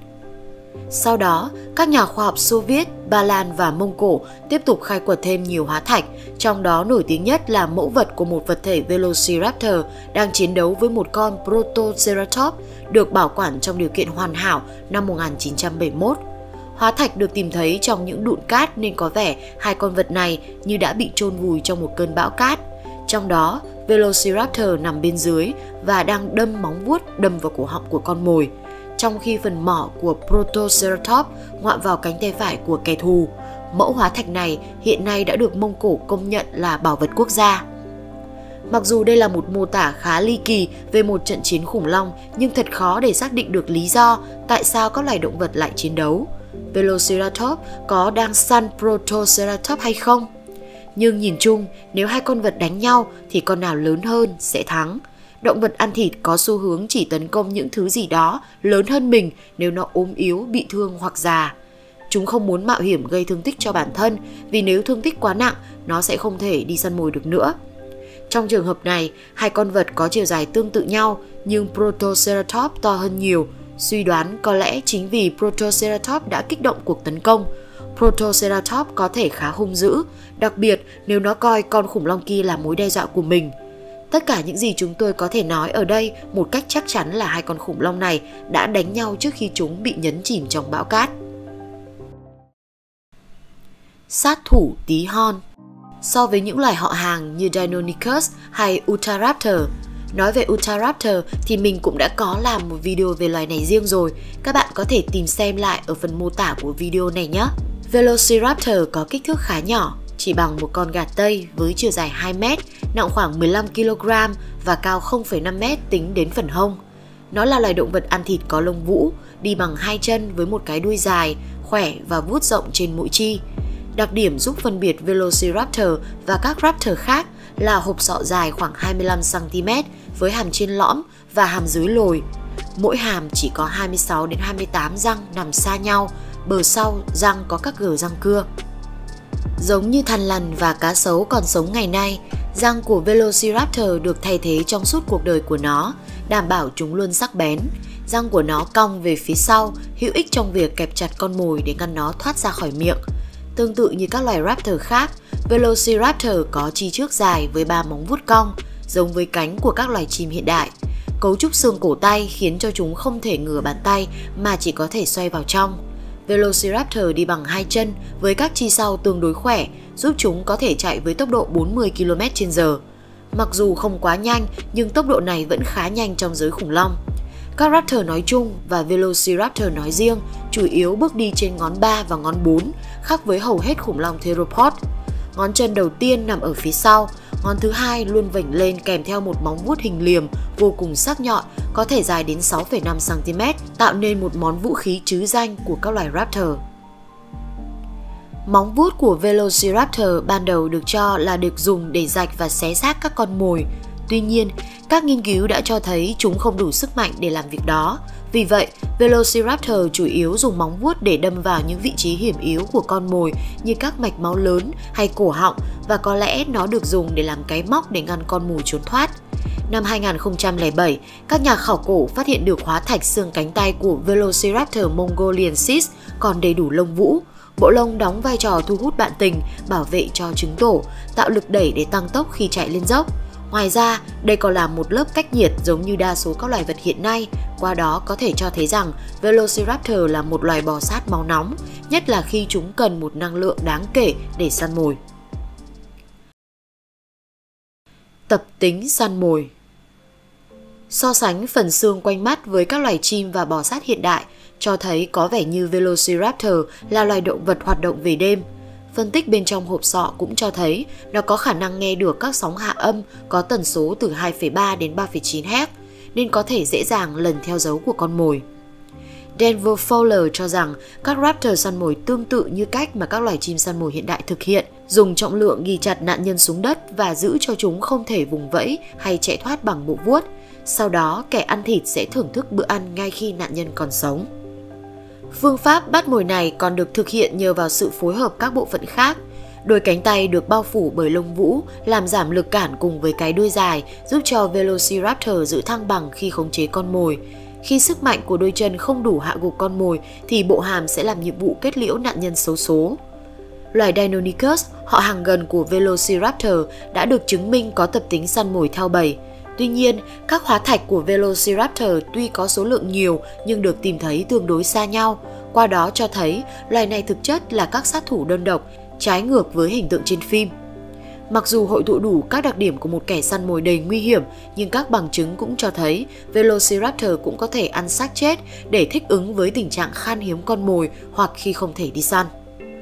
Sau đó, các nhà khoa học Xô Viết, Ba Lan và Mông Cổ tiếp tục khai quật thêm nhiều hóa thạch, trong đó nổi tiếng nhất là mẫu vật của một vật thể Velociraptor đang chiến đấu với một con Protoceratops được bảo quản trong điều kiện hoàn hảo năm một nghìn chín trăm bảy mươi mốt. Hóa thạch được tìm thấy trong những đụn cát nên có vẻ hai con vật này như đã bị chôn vùi trong một cơn bão cát. Trong đó, Velociraptor nằm bên dưới và đang đâm móng vuốt đâm vào cổ họng của con mồi, trong khi phần mỏ của Protoceratops ngoạm vào cánh tay phải của kẻ thù. Mẫu hóa thạch này hiện nay đã được Mông Cổ công nhận là bảo vật quốc gia. Mặc dù đây là một mô tả khá ly kỳ về một trận chiến khủng long, nhưng thật khó để xác định được lý do tại sao các loài động vật lại chiến đấu. Velociraptor có đang săn Protoceratops hay không? Nhưng nhìn chung, nếu hai con vật đánh nhau thì con nào lớn hơn sẽ thắng. Động vật ăn thịt có xu hướng chỉ tấn công những thứ gì đó lớn hơn mình nếu nó ốm yếu, bị thương hoặc già. Chúng không muốn mạo hiểm gây thương tích cho bản thân, vì nếu thương tích quá nặng, nó sẽ không thể đi săn mồi được nữa. Trong trường hợp này, hai con vật có chiều dài tương tự nhau, nhưng Protoceratops to hơn nhiều. Suy đoán có lẽ chính vì Protoceratops đã kích động cuộc tấn công. Protoceratops có thể khá hung dữ, đặc biệt nếu nó coi con khủng long kia là mối đe dọa của mình. Tất cả những gì chúng tôi có thể nói ở đây một cách chắc chắn là hai con khủng long này đã đánh nhau trước khi chúng bị nhấn chìm trong bão cát. Sát thủ tí hon. So với những loài họ hàng như Deinonychus hay Utahraptor, nói về Utahraptor thì mình cũng đã có làm một video về loài này riêng rồi. Các bạn có thể tìm xem lại ở phần mô tả của video này nhé. Velociraptor có kích thước khá nhỏ, chỉ bằng một con gà Tây với chiều dài hai mét, nặng khoảng mười lăm ki lô gam và cao không phẩy năm mét tính đến phần hông. Nó là loài động vật ăn thịt có lông vũ, đi bằng hai chân với một cái đuôi dài, khỏe và vuốt rộng trên mỗi chi. Đặc điểm giúp phân biệt Velociraptor và các raptor khác là hộp sọ dài khoảng hai mươi lăm xăng ti mét với hàm trên lõm và hàm dưới lồi. Mỗi hàm chỉ có hai mươi sáu đến hai mươi tám răng nằm xa nhau, bờ sau răng có các gờ răng cưa. Giống như thằn lằn và cá sấu còn sống ngày nay, răng của Velociraptor được thay thế trong suốt cuộc đời của nó, đảm bảo chúng luôn sắc bén. Răng của nó cong về phía sau, hữu ích trong việc kẹp chặt con mồi để ngăn nó thoát ra khỏi miệng. Tương tự như các loài raptor khác, Velociraptor có chi trước dài với ba móng vuốt cong, giống với cánh của các loài chim hiện đại. Cấu trúc xương cổ tay khiến cho chúng không thể ngửa bàn tay mà chỉ có thể xoay vào trong. Velociraptor đi bằng hai chân với các chi sau tương đối khỏe, giúp chúng có thể chạy với tốc độ bốn mươi ki lô mét trên giờ. Mặc dù không quá nhanh, nhưng tốc độ này vẫn khá nhanh trong giới khủng long. Các raptor nói chung và Velociraptor nói riêng chủ yếu bước đi trên ngón ba và ngón bốn, khác với hầu hết khủng long theropod. Ngón chân đầu tiên nằm ở phía sau, ngón thứ hai luôn vểnh lên kèm theo một móng vuốt hình liềm vô cùng sắc nhọn, có thể dài đến sáu phẩy năm xăng ti mét, tạo nên một món vũ khí trứ danh của các loài raptor. Móng vuốt của Velociraptor ban đầu được cho là được dùng để rạch và xé xác các con mồi. Tuy nhiên, các nghiên cứu đã cho thấy chúng không đủ sức mạnh để làm việc đó. Vì vậy, Velociraptor chủ yếu dùng móng vuốt để đâm vào những vị trí hiểm yếu của con mồi như các mạch máu lớn hay cổ họng, và có lẽ nó được dùng để làm cái móc để ngăn con mồi trốn thoát. Năm hai nghìn không trăm lẻ bảy, các nhà khảo cổ phát hiện được hóa thạch xương cánh tay của Velociraptor mongoliensis còn đầy đủ lông vũ. Bộ lông đóng vai trò thu hút bạn tình, bảo vệ cho trứng tổ, tạo lực đẩy để tăng tốc khi chạy lên dốc. Ngoài ra, đây còn là một lớp cách nhiệt giống như đa số các loài vật hiện nay, qua đó có thể cho thấy rằng Velociraptor là một loài bò sát máu nóng, nhất là khi chúng cần một năng lượng đáng kể để săn mồi. Tập tính săn mồi. So sánh phần xương quanh mắt với các loài chim và bò sát hiện đại cho thấy có vẻ như Velociraptor là loài động vật hoạt động về đêm. Phân tích bên trong hộp sọ cũng cho thấy nó có khả năng nghe được các sóng hạ âm có tần số từ hai phẩy ba đến ba phẩy chín héc, nên có thể dễ dàng lần theo dấu của con mồi. Denver Fowler cho rằng các raptor săn mồi tương tự như cách mà các loài chim săn mồi hiện đại thực hiện, dùng trọng lượng ghi chặt nạn nhân xuống đất và giữ cho chúng không thể vùng vẫy hay chạy thoát bằng bộ vuốt. Sau đó, kẻ ăn thịt sẽ thưởng thức bữa ăn ngay khi nạn nhân còn sống. Phương pháp bắt mồi này còn được thực hiện nhờ vào sự phối hợp các bộ phận khác. Đôi cánh tay được bao phủ bởi lông vũ làm giảm lực cản cùng với cái đuôi dài, giúp cho Velociraptor giữ thăng bằng khi khống chế con mồi. Khi sức mạnh của đôi chân không đủ hạ gục con mồi thì bộ hàm sẽ làm nhiệm vụ kết liễu nạn nhân xấu số. Loài Deinonychus, họ hàng gần của Velociraptor, đã được chứng minh có tập tính săn mồi theo bầy. Tuy nhiên, các hóa thạch của Velociraptor tuy có số lượng nhiều nhưng được tìm thấy tương đối xa nhau. Qua đó cho thấy loài này thực chất là các sát thủ đơn độc, trái ngược với hình tượng trên phim. Mặc dù hội tụ đủ các đặc điểm của một kẻ săn mồi đầy nguy hiểm, nhưng các bằng chứng cũng cho thấy Velociraptor cũng có thể ăn xác chết để thích ứng với tình trạng khan hiếm con mồi hoặc khi không thể đi săn.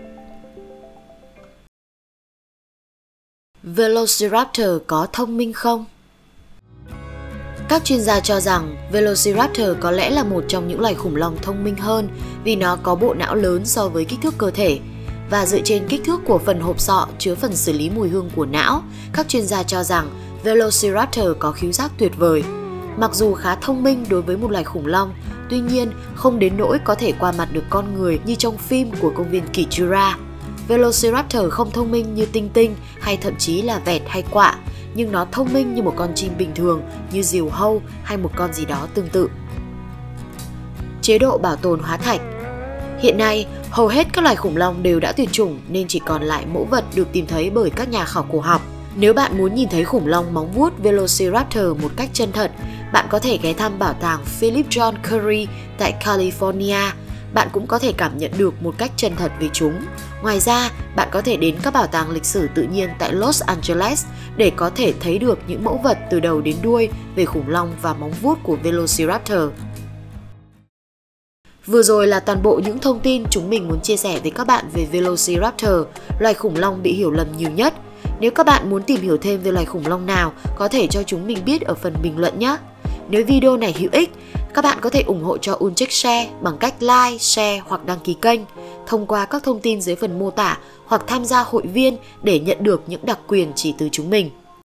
Velociraptor có thông minh không? Các chuyên gia cho rằng Velociraptor có lẽ là một trong những loài khủng long thông minh hơn vì nó có bộ não lớn so với kích thước cơ thể. Và dựa trên kích thước của phần hộp sọ chứa phần xử lý mùi hương của não, các chuyên gia cho rằng Velociraptor có khứu giác tuyệt vời. Mặc dù khá thông minh đối với một loài khủng long, tuy nhiên không đến nỗi có thể qua mặt được con người như trong phim của công viên kỷ Jura. Velociraptor không thông minh như tinh tinh hay thậm chí là vẹt hay quạ, nhưng nó thông minh như một con chim bình thường như diều hâu hay một con gì đó tương tự. Chế độ bảo tồn hóa thạch. Hiện nay, hầu hết các loài khủng long đều đã tuyệt chủng nên chỉ còn lại mẫu vật được tìm thấy bởi các nhà khảo cổ học. Nếu bạn muốn nhìn thấy khủng long móng vuốt Velociraptor một cách chân thật, bạn có thể ghé thăm bảo tàng Philip John Curry tại California. Bạn cũng có thể cảm nhận được một cách chân thật về chúng. Ngoài ra, bạn có thể đến các bảo tàng lịch sử tự nhiên tại Los Angeles để có thể thấy được những mẫu vật từ đầu đến đuôi về khủng long và móng vuốt của Velociraptor. Vừa rồi là toàn bộ những thông tin chúng mình muốn chia sẻ với các bạn về Velociraptor, loài khủng long bị hiểu lầm nhiều nhất. Nếu các bạn muốn tìm hiểu thêm về loài khủng long nào, có thể cho chúng mình biết ở phần bình luận nhé. Nếu video này hữu ích, các bạn có thể ủng hộ cho Uncheck Share bằng cách like, share hoặc đăng ký kênh thông qua các thông tin dưới phần mô tả hoặc tham gia hội viên để nhận được những đặc quyền chỉ từ chúng mình.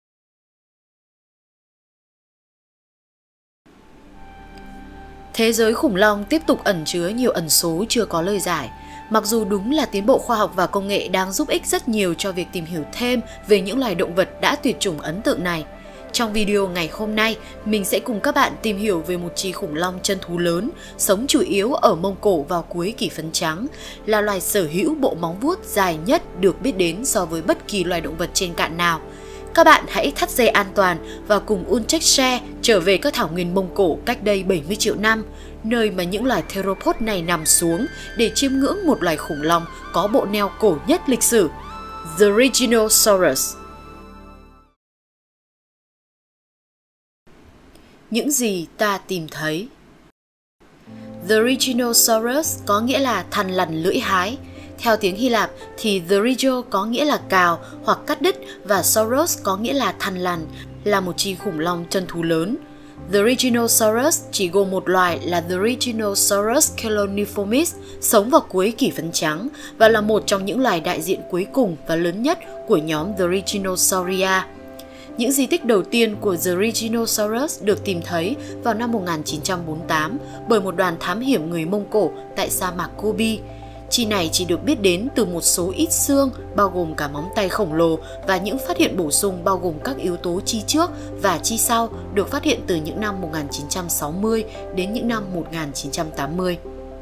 Thế giới khủng long tiếp tục ẩn chứa nhiều ẩn số chưa có lời giải. Mặc dù đúng là tiến bộ khoa học và công nghệ đang giúp ích rất nhiều cho việc tìm hiểu thêm về những loài động vật đã tuyệt chủng ấn tượng này. Trong video ngày hôm nay, mình sẽ cùng các bạn tìm hiểu về một chi khủng long chân thú lớn, sống chủ yếu ở Mông Cổ vào cuối kỷ phấn trắng, là loài sở hữu bộ móng vuốt dài nhất được biết đến so với bất kỳ loài động vật trên cạn nào. Các bạn hãy thắt dây an toàn và cùng Uncheck Share trở về các thảo nguyên Mông Cổ cách đây bảy mươi triệu năm, nơi mà những loài theropod này nằm xuống để chiêm ngưỡng một loài khủng long có bộ neo cổ nhất lịch sử, The Rhinoceros. Những gì ta tìm thấy. The Rhinoceros có nghĩa là thằn lằn lưỡi hái. Theo tiếng Hy Lạp thì the rhino có nghĩa là cào hoặc cắt đứt và sauros có nghĩa là thằn lằn, là một chi khủng long chân thú lớn. The Rhinoceros chỉ gồm một loài là The Rhinoceros cheloniformis, sống vào cuối kỷ phấn trắng và là một trong những loài đại diện cuối cùng và lớn nhất của nhóm The Rhinosauria. Những di tích đầu tiên của The Rhinoceros được tìm thấy vào năm một nghìn chín trăm bốn mươi tám bởi một đoàn thám hiểm người Mông Cổ tại sa mạc Gobi. Chi này chỉ được biết đến từ một số ít xương, bao gồm cả móng tay khổng lồ, và những phát hiện bổ sung bao gồm các yếu tố chi trước và chi sau được phát hiện từ những năm một nghìn chín trăm sáu mươi đến những năm một nghìn chín trăm tám mươi.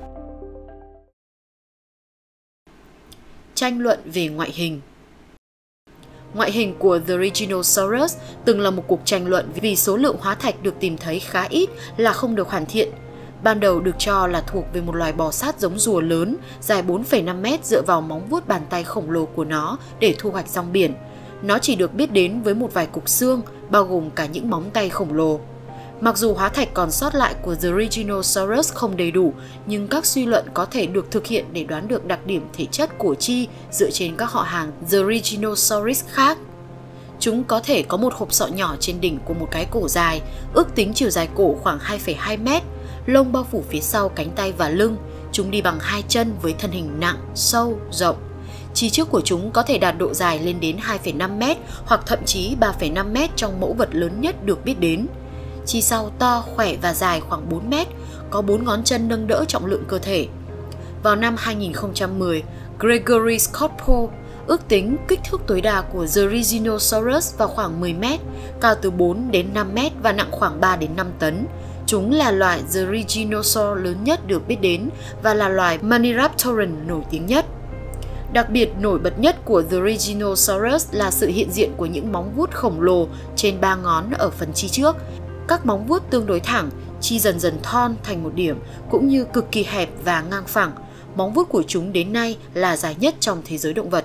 Tranh luận về ngoại hình. Ngoại hình của The Rhinoceros từng là một cuộc tranh luận vì số lượng hóa thạch được tìm thấy khá ít là không được hoàn thiện. Ban đầu được cho là thuộc về một loài bò sát giống rùa lớn, dài bốn phẩy năm mét dựa vào móng vuốt bàn tay khổng lồ của nó để thu hoạch rong biển. Nó chỉ được biết đến với một vài cục xương, bao gồm cả những móng tay khổng lồ. Mặc dù hóa thạch còn sót lại của The Rhinoceros không đầy đủ, nhưng các suy luận có thể được thực hiện để đoán được đặc điểm thể chất của chi dựa trên các họ hàng The Rhinoceros khác. Chúng có thể có một hộp sọ nhỏ trên đỉnh của một cái cổ dài, ước tính chiều dài cổ khoảng hai phẩy hai mét, lông bao phủ phía sau cánh tay và lưng. Chúng đi bằng hai chân với thân hình nặng, sâu, rộng. Chi trước của chúng có thể đạt độ dài lên đến hai phẩy năm mét hoặc thậm chí ba phẩy năm mét trong mẫu vật lớn nhất được biết đến. Chi sau to, khỏe và dài khoảng bốn mét, có bốn ngón chân nâng đỡ trọng lượng cơ thể. Vào năm hai nghìn không trăm mười, Gregory Scott Pohl ước tính kích thước tối đa của The Rhinoceros vào khoảng mười mét, cao từ bốn đến năm mét và nặng khoảng ba đến năm tấn. Chúng là loài The Rhinoceros lớn nhất được biết đến và là loài Maniraptoran nổi tiếng nhất. Đặc biệt nổi bật nhất của The Rhinoceros là sự hiện diện của những móng vuốt khổng lồ trên ba ngón ở phần chi trước. Các móng vuốt tương đối thẳng, chi dần dần thon thành một điểm, cũng như cực kỳ hẹp và ngang phẳng. Móng vuốt của chúng đến nay là dài nhất trong thế giới động vật.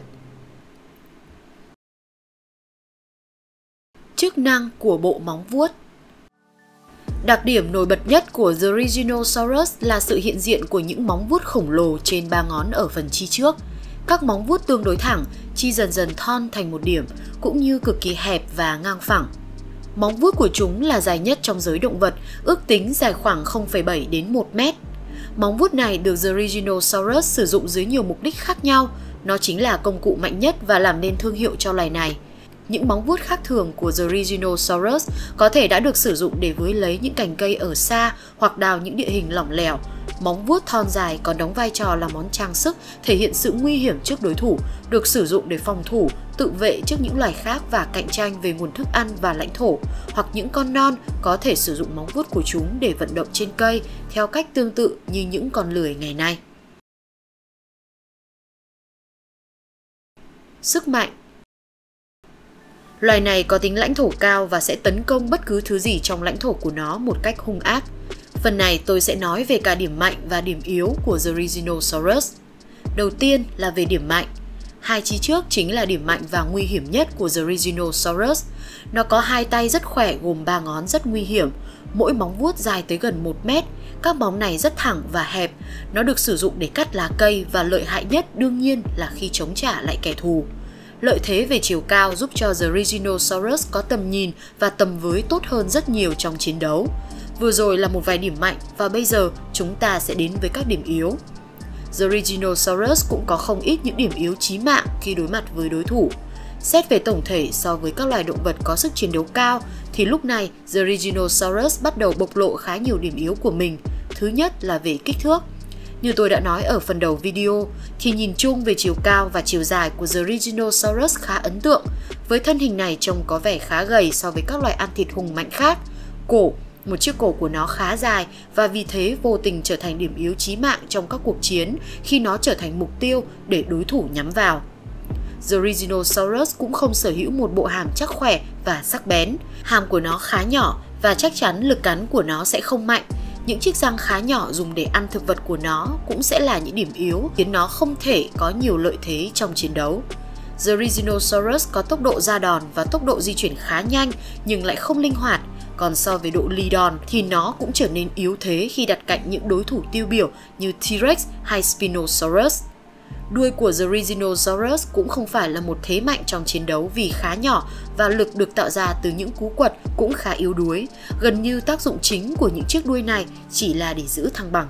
Chức năng của bộ móng vuốt. Đặc điểm nổi bật nhất của The Rhinoceros là sự hiện diện của những móng vuốt khổng lồ trên ba ngón ở phần chi trước. Các móng vuốt tương đối thẳng, chi dần dần thon thành một điểm, cũng như cực kỳ hẹp và ngang phẳng. Móng vuốt của chúng là dài nhất trong giới động vật, ước tính dài khoảng không phẩy bảy đến một mét. Móng vuốt này được The Rhinoceros sử dụng dưới nhiều mục đích khác nhau. Nó chính là công cụ mạnh nhất và làm nên thương hiệu cho loài này. Những móng vuốt khác thường của The Rhinoceros có thể đã được sử dụng để với lấy những cành cây ở xa hoặc đào những địa hình lỏng lẻo. Móng vuốt thon dài còn đóng vai trò là món trang sức, thể hiện sự nguy hiểm trước đối thủ, được sử dụng để phòng thủ, tự vệ trước những loài khác và cạnh tranh về nguồn thức ăn và lãnh thổ. Hoặc những con non có thể sử dụng móng vuốt của chúng để vận động trên cây theo cách tương tự như những con lười ngày nay. Sức mạnh. Loài này có tính lãnh thổ cao và sẽ tấn công bất cứ thứ gì trong lãnh thổ của nó một cách hung ác. Phần này tôi sẽ nói về cả điểm mạnh và điểm yếu của The Rhinoceros. Đầu tiên là về điểm mạnh. Hai chi trước chính là điểm mạnh và nguy hiểm nhất của The Rhinoceros. Nó có hai tay rất khỏe gồm ba ngón rất nguy hiểm, mỗi móng vuốt dài tới gần một mét, các móng này rất thẳng và hẹp. Nó được sử dụng để cắt lá cây và lợi hại nhất đương nhiên là khi chống trả lại kẻ thù. Lợi thế về chiều cao giúp cho The Reginiosaurus có tầm nhìn và tầm với tốt hơn rất nhiều trong chiến đấu. Vừa rồi là một vài điểm mạnh và bây giờ chúng ta sẽ đến với các điểm yếu. The Reginiosaurus cũng có không ít những điểm yếu chí mạng khi đối mặt với đối thủ. Xét về tổng thể so với các loài động vật có sức chiến đấu cao thì lúc này The Reginiosaurus bắt đầu bộc lộ khá nhiều điểm yếu của mình. Thứ nhất là về kích thước. Như tôi đã nói ở phần đầu video thì nhìn chung về chiều cao và chiều dài của The Reginiosaurus khá ấn tượng. Với thân hình này trông có vẻ khá gầy so với các loài ăn thịt hùng mạnh khác. Cổ, một chiếc cổ của nó khá dài và vì thế vô tình trở thành điểm yếu chí mạng trong các cuộc chiến khi nó trở thành mục tiêu để đối thủ nhắm vào. The Reginiosaurus cũng không sở hữu một bộ hàm chắc khỏe và sắc bén. Hàm của nó khá nhỏ và chắc chắn lực cắn của nó sẽ không mạnh. Những chiếc răng khá nhỏ dùng để ăn thực vật của nó cũng sẽ là những điểm yếu khiến nó không thể có nhiều lợi thế trong chiến đấu. The Reginiosaurus có tốc độ ra đòn và tốc độ di chuyển khá nhanh nhưng lại không linh hoạt. Còn so với độ lì đòn thì nó cũng trở nên yếu thế khi đặt cạnh những đối thủ tiêu biểu như T-Rex hay Spinosaurus. Đuôi của The Reginiosaurus cũng không phải là một thế mạnh trong chiến đấu vì khá nhỏ và lực được tạo ra từ những cú quật cũng khá yếu đuối. Gần như tác dụng chính của những chiếc đuôi này chỉ là để giữ thăng bằng.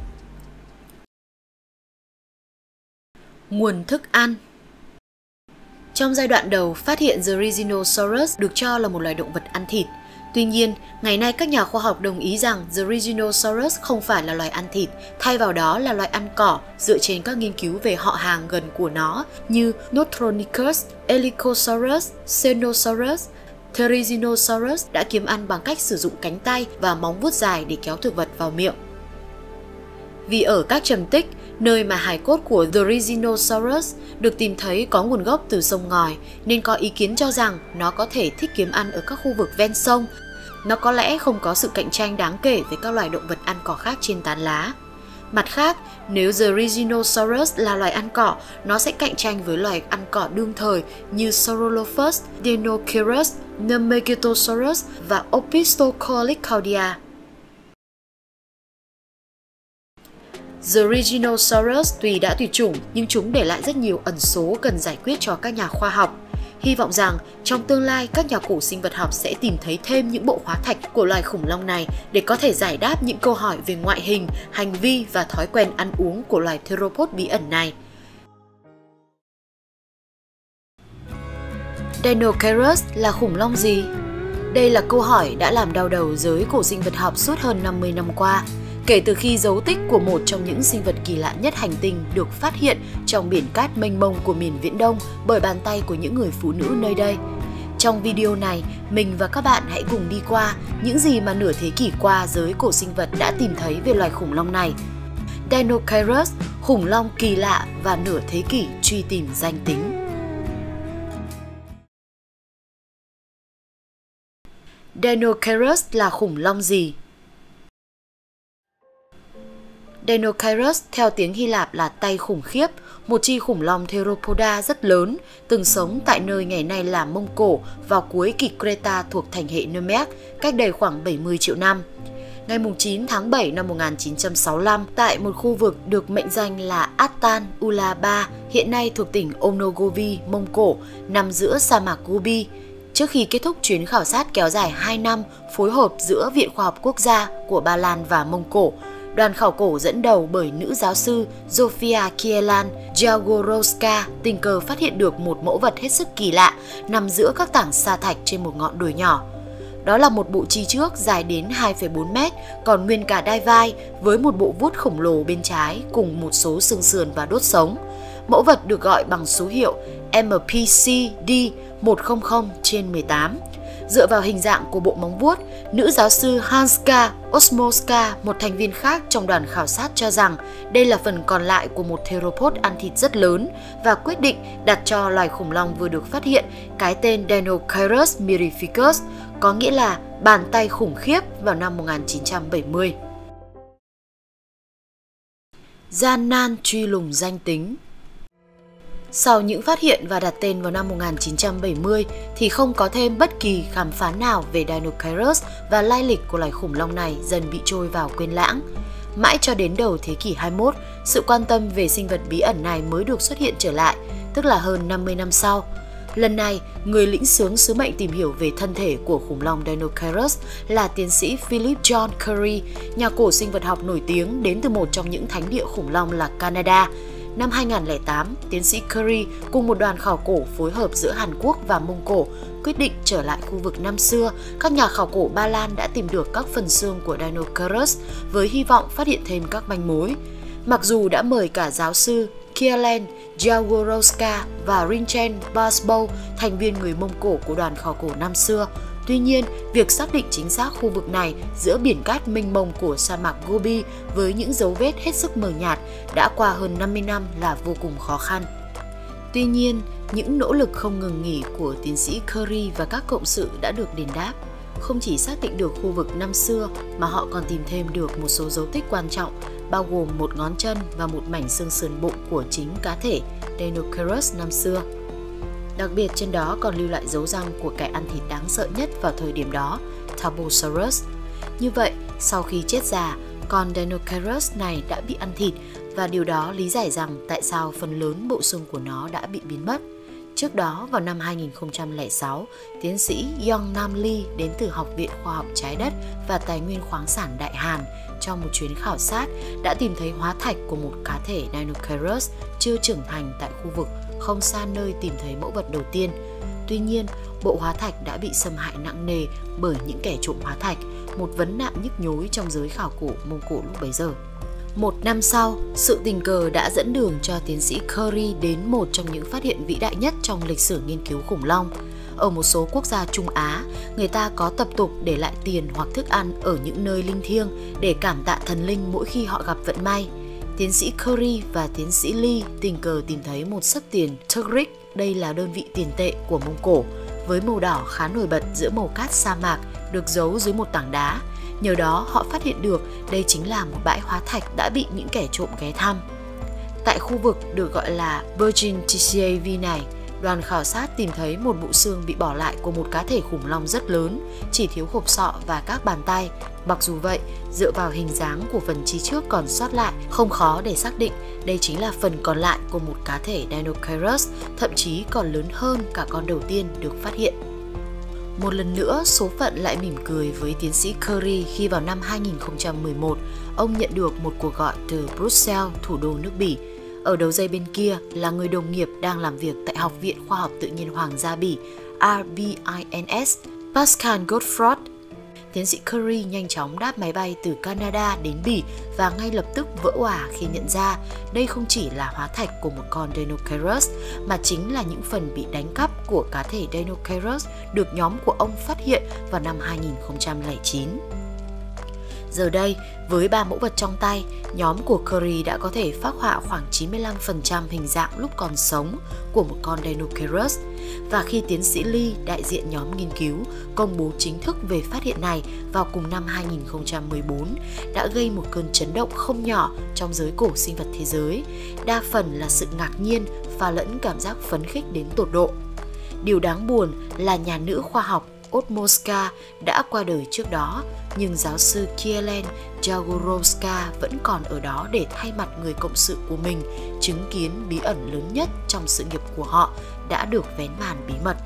Nguồn thức ăn. Trong giai đoạn đầu, phát hiện The Reginiosaurus được cho là một loài động vật ăn thịt. Tuy nhiên, ngày nay các nhà khoa học đồng ý rằng The Reginiosaurus không phải là loài ăn thịt, thay vào đó là loài ăn cỏ dựa trên các nghiên cứu về họ hàng gần của nó như Nothronicus, Elicosaurus, Cenosaurus. Therizinosaurus đã kiếm ăn bằng cách sử dụng cánh tay và móng vuốt dài để kéo thực vật vào miệng. Vì ở các trầm tích, nơi mà hài cốt của The Reginiosaurus được tìm thấy có nguồn gốc từ sông ngòi, nên có ý kiến cho rằng nó có thể thích kiếm ăn ở các khu vực ven sông. Nó có lẽ không có sự cạnh tranh đáng kể với các loài động vật ăn cỏ khác trên tán lá. Mặt khác, nếu The Reginiosaurus là loài ăn cỏ, nó sẽ cạnh tranh với loài ăn cỏ đương thời như Saurolophus, Deinocheirus, Nemegetosaurus và Opisthocolicaudia. The Reginiosaurus tuy đã tuyệt chủng nhưng chúng để lại rất nhiều ẩn số cần giải quyết cho các nhà khoa học. Hy vọng rằng trong tương lai các nhà cổ sinh vật học sẽ tìm thấy thêm những bộ hóa thạch của loài khủng long này để có thể giải đáp những câu hỏi về ngoại hình, hành vi và thói quen ăn uống của loài theropod bí ẩn này. Deinocheirus là khủng long gì? Đây là câu hỏi đã làm đau đầu giới cổ sinh vật học suốt hơn năm mươi năm qua, kể từ khi dấu tích của một trong những sinh vật kỳ lạ nhất hành tinh được phát hiện trong biển cát mênh mông của miền Viễn Đông bởi bàn tay của những người phụ nữ nơi đây. Trong video này, mình và các bạn hãy cùng đi qua những gì mà nửa thế kỷ qua giới cổ sinh vật đã tìm thấy về loài khủng long này. Deinocheirus, khủng long kỳ lạ và nửa thế kỷ truy tìm danh tính. Deinocheirus là khủng long gì? Deinocheirus theo tiếng Hy Lạp là tay khủng khiếp, một chi khủng long theropoda rất lớn, từng sống tại nơi ngày nay là Mông Cổ vào cuối kỷ Creta thuộc thành hệ Namek, cách đây khoảng bảy mươi triệu năm. Ngày chín tháng bảy năm một nghìn chín trăm sáu mươi lăm, tại một khu vực được mệnh danh là Atan Ula-ba, hiện nay thuộc tỉnh Onogovi, Mông Cổ, nằm giữa sa mạc Gobi. Trước khi kết thúc chuyến khảo sát kéo dài hai năm phối hợp giữa Viện Khoa học Quốc gia của Ba Lan và Mông Cổ, đoàn khảo cổ dẫn đầu bởi nữ giáo sư Zofia Kielan Jaworowska tình cờ phát hiện được một mẫu vật hết sức kỳ lạ nằm giữa các tảng sa thạch trên một ngọn đồi nhỏ. Đó là một bộ chi trước dài đến hai phẩy bốn mét, còn nguyên cả đai vai với một bộ vuốt khổng lồ bên trái cùng một số xương sườn và đốt sống. Mẫu vật được gọi bằng số hiệu M P C D một không không trên mười tám. Dựa vào hình dạng của bộ móng vuốt, nữ giáo sư Hanska Osmoska, một thành viên khác trong đoàn khảo sát cho rằng đây là phần còn lại của một theropod ăn thịt rất lớn và quyết định đặt cho loài khủng long vừa được phát hiện cái tên Deinocheirus mirificus, có nghĩa là bàn tay khủng khiếp vào năm một nghìn chín trăm bảy mươi. Gian nan truy lùng danh tính. Sau những phát hiện và đặt tên vào năm một nghìn chín trăm bảy mươi thì không có thêm bất kỳ khám phá nào về Deinocheirus và lai lịch của loài khủng long này dần bị trôi vào quên lãng. Mãi cho đến đầu thế kỷ hai mươi mốt, sự quan tâm về sinh vật bí ẩn này mới được xuất hiện trở lại, tức là hơn năm mươi năm sau. Lần này, người lĩnh xướng sứ mệnh tìm hiểu về thân thể của khủng long Deinocheirus là tiến sĩ Philip John Currie, nhà cổ sinh vật học nổi tiếng đến từ một trong những thánh địa khủng long là Canada. Năm hai nghìn không trăm lẻ tám, tiến sĩ Currie cùng một đoàn khảo cổ phối hợp giữa Hàn Quốc và Mông Cổ quyết định trở lại khu vực năm xưa. Các nhà khảo cổ Ba Lan đã tìm được các phần xương của Deinocheirus với hy vọng phát hiện thêm các manh mối. Mặc dù đã mời cả giáo sư Kielen Jaworowska và Rinchen Basbow, thành viên người Mông Cổ của đoàn khảo cổ năm xưa, tuy nhiên, việc xác định chính xác khu vực này giữa biển cát mênh mông của sa mạc Gobi với những dấu vết hết sức mờ nhạt đã qua hơn năm mươi năm là vô cùng khó khăn. Tuy nhiên, những nỗ lực không ngừng nghỉ của tiến sĩ Currie và các cộng sự đã được đền đáp. Không chỉ xác định được khu vực năm xưa mà họ còn tìm thêm được một số dấu tích quan trọng, bao gồm một ngón chân và một mảnh xương sườn bụng của chính cá thể Deinocheirus năm xưa. Đặc biệt trên đó còn lưu lại dấu răng của kẻ ăn thịt đáng sợ nhất vào thời điểm đó, Tarbosaurus. Như vậy, sau khi chết già, con Deinocheirus này đã bị ăn thịt và điều đó lý giải rằng tại sao phần lớn bộ xương của nó đã bị biến mất. Trước đó, vào năm hai nghìn không trăm lẻ sáu, tiến sĩ Yong Nam Lee đến từ Học viện Khoa học Trái đất và Tài nguyên khoáng sản Đại Hàn trong một chuyến khảo sát đã tìm thấy hóa thạch của một cá thể Deinocheirus chưa trưởng thành tại khu vực không xa nơi tìm thấy mẫu vật đầu tiên. Tuy nhiên, bộ hóa thạch đã bị xâm hại nặng nề bởi những kẻ trộm hóa thạch, một vấn nạn nhức nhối trong giới khảo cổ Mông Cổ lúc bấy giờ. Một năm sau, sự tình cờ đã dẫn đường cho tiến sĩ Currie đến một trong những phát hiện vĩ đại nhất trong lịch sử nghiên cứu khủng long. Ở một số quốc gia Trung Á, người ta có tập tục để lại tiền hoặc thức ăn ở những nơi linh thiêng để cảm tạ thần linh mỗi khi họ gặp vận may. Tiến sĩ Currie và tiến sĩ Lee tình cờ tìm thấy một xấp tiền Turkic, đây là đơn vị tiền tệ của Mông Cổ, với màu đỏ khá nổi bật giữa màu cát sa mạc, được giấu dưới một tảng đá. Nhờ đó họ phát hiện được đây chính là một bãi hóa thạch đã bị những kẻ trộm ghé thăm. Tại khu vực được gọi là Virgin T C A V này, đoàn khảo sát tìm thấy một bộ xương bị bỏ lại của một cá thể khủng long rất lớn, chỉ thiếu hộp sọ và các bàn tay. Mặc dù vậy, dựa vào hình dáng của phần chi trước còn sót lại, không khó để xác định đây chính là phần còn lại của một cá thể Deinocheirus, thậm chí còn lớn hơn cả con đầu tiên được phát hiện. Một lần nữa, số phận lại mỉm cười với tiến sĩ Currie khi vào năm hai nghìn không trăm mười một, ông nhận được một cuộc gọi từ Bruxelles, thủ đô nước Bỉ. Ở đầu dây bên kia là người đồng nghiệp đang làm việc tại Học viện Khoa học Tự nhiên Hoàng gia Bỉ, R B I N S, Pascal Godefroy. Tiến sĩ Currie nhanh chóng đáp máy bay từ Canada đến Bỉ và ngay lập tức vỡ òa khi nhận ra đây không chỉ là hóa thạch của một con Deinocheirus mà chính là những phần bị đánh cắp của cá thể Deinocheirus được nhóm của ông phát hiện vào năm hai nghìn không trăm lẻ chín. Giờ đây, với ba mẫu vật trong tay, nhóm của Currie đã có thể phác họa khoảng chín mươi lăm phần trăm hình dạng lúc còn sống của một con Deinocheirus. Và khi tiến sĩ Lee, đại diện nhóm nghiên cứu, công bố chính thức về phát hiện này vào cùng năm hai nghìn không trăm mười bốn, đã gây một cơn chấn động không nhỏ trong giới cổ sinh vật thế giới, đa phần là sự ngạc nhiên pha lẫn cảm giác phấn khích đến tột độ. Điều đáng buồn là nhà nữ khoa học Otmoska đã qua đời trước đó, nhưng giáo sư Kielen Jaworowska vẫn còn ở đó để thay mặt người cộng sự của mình chứng kiến bí ẩn lớn nhất trong sự nghiệp của họ đã được vén màn bí mật.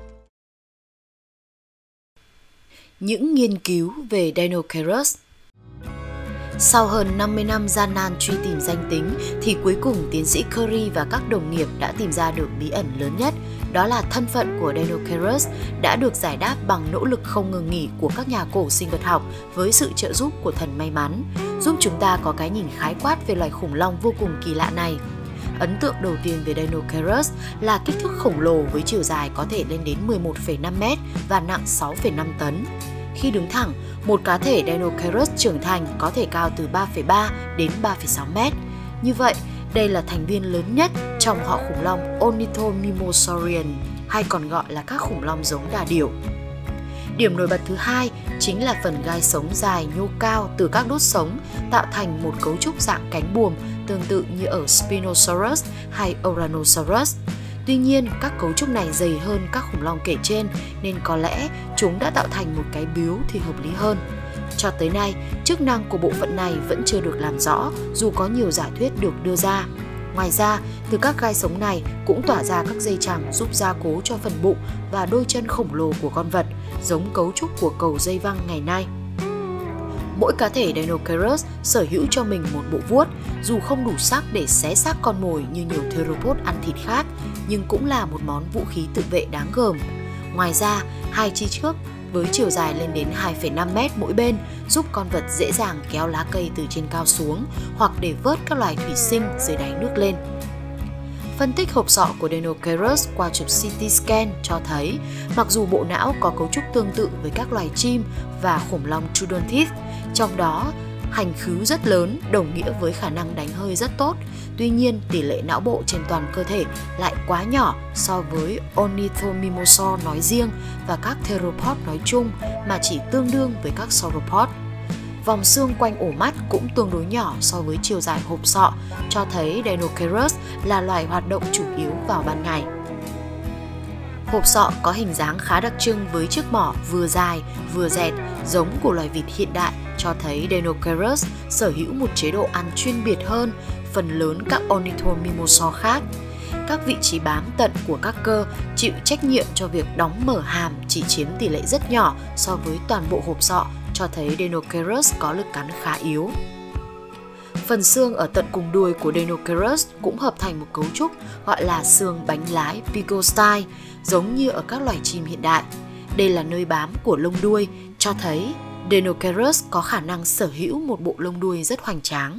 Những nghiên cứu về Deinocheirus. Sau hơn năm mươi năm gian nan truy tìm danh tính thì cuối cùng tiến sĩ Currie và các đồng nghiệp đã tìm ra được bí ẩn lớn nhất, đó là thân phận của Deinocheirus đã được giải đáp bằng nỗ lực không ngừng nghỉ của các nhà cổ sinh vật học với sự trợ giúp của thần may mắn, giúp chúng ta có cái nhìn khái quát về loài khủng long vô cùng kỳ lạ này. Ấn tượng đầu tiên về Deinocheirus là kích thước khổng lồ với chiều dài có thể lên đến mười một phẩy năm mét và nặng sáu phẩy năm tấn. Khi đứng thẳng, một cá thể Deinocheirus trưởng thành có thể cao từ ba phẩy ba đến ba phẩy sáu mét. Như vậy, đây là thành viên lớn nhất trong họ khủng long Ornithomimosaurian, hay còn gọi là các khủng long giống đà điểu. Điểm nổi bật thứ hai chính là phần gai sống dài nhô cao từ các đốt sống tạo thành một cấu trúc dạng cánh buồm tương tự như ở Spinosaurus hay Ouranosaurus. Tuy nhiên, các cấu trúc này dày hơn các khủng long kể trên nên có lẽ chúng đã tạo thành một cái bướu thì hợp lý hơn. Cho tới nay, chức năng của bộ phận này vẫn chưa được làm rõ dù có nhiều giả thuyết được đưa ra. Ngoài ra, từ các gai sống này cũng tỏa ra các dây chằng giúp gia cố cho phần bụng và đôi chân khổng lồ của con vật, giống cấu trúc của cầu dây văng ngày nay. Mỗi cá thể Deinocheirus sở hữu cho mình một bộ vuốt, dù không đủ sắc để xé xác con mồi như nhiều theropod ăn thịt khác, nhưng cũng là một món vũ khí tự vệ đáng gờm. Ngoài ra, hai chi trước với chiều dài lên đến hai phẩy năm mét mỗi bên giúp con vật dễ dàng kéo lá cây từ trên cao xuống hoặc để vớt các loài thủy sinh dưới đáy nước lên. Phân tích hộp sọ của Deinocheirus qua chụp xê tê scan cho thấy mặc dù bộ não có cấu trúc tương tự với các loài chim và khủng long Troodontids, trong đó hành khứu rất lớn đồng nghĩa với khả năng đánh hơi rất tốt. Tuy nhiên, tỷ lệ não bộ trên toàn cơ thể lại quá nhỏ so với Ornithomimosaur nói riêng và các theropod nói chung mà chỉ tương đương với các sauropod. Vòng xương quanh ổ mắt cũng tương đối nhỏ so với chiều dài hộp sọ, cho thấy Deinocheirus là loài hoạt động chủ yếu vào ban ngày. Hộp sọ có hình dáng khá đặc trưng với chiếc mỏ vừa dài vừa dẹt giống của loài vịt hiện đại, cho thấy Deinocheirus sở hữu một chế độ ăn chuyên biệt hơn phần lớn các Ornithomimosaur khác. Các vị trí bám tận của các cơ chịu trách nhiệm cho việc đóng mở hàm chỉ chiếm tỷ lệ rất nhỏ so với toàn bộ hộp sọ, cho thấy Deinocheirus có lực cắn khá yếu. Phần xương ở tận cùng đuôi của Deinocheirus cũng hợp thành một cấu trúc gọi là xương bánh lái pygostyle, giống như ở các loài chim hiện đại. Đây là nơi bám của lông đuôi, cho thấy Deinocheirus có khả năng sở hữu một bộ lông đuôi rất hoành tráng.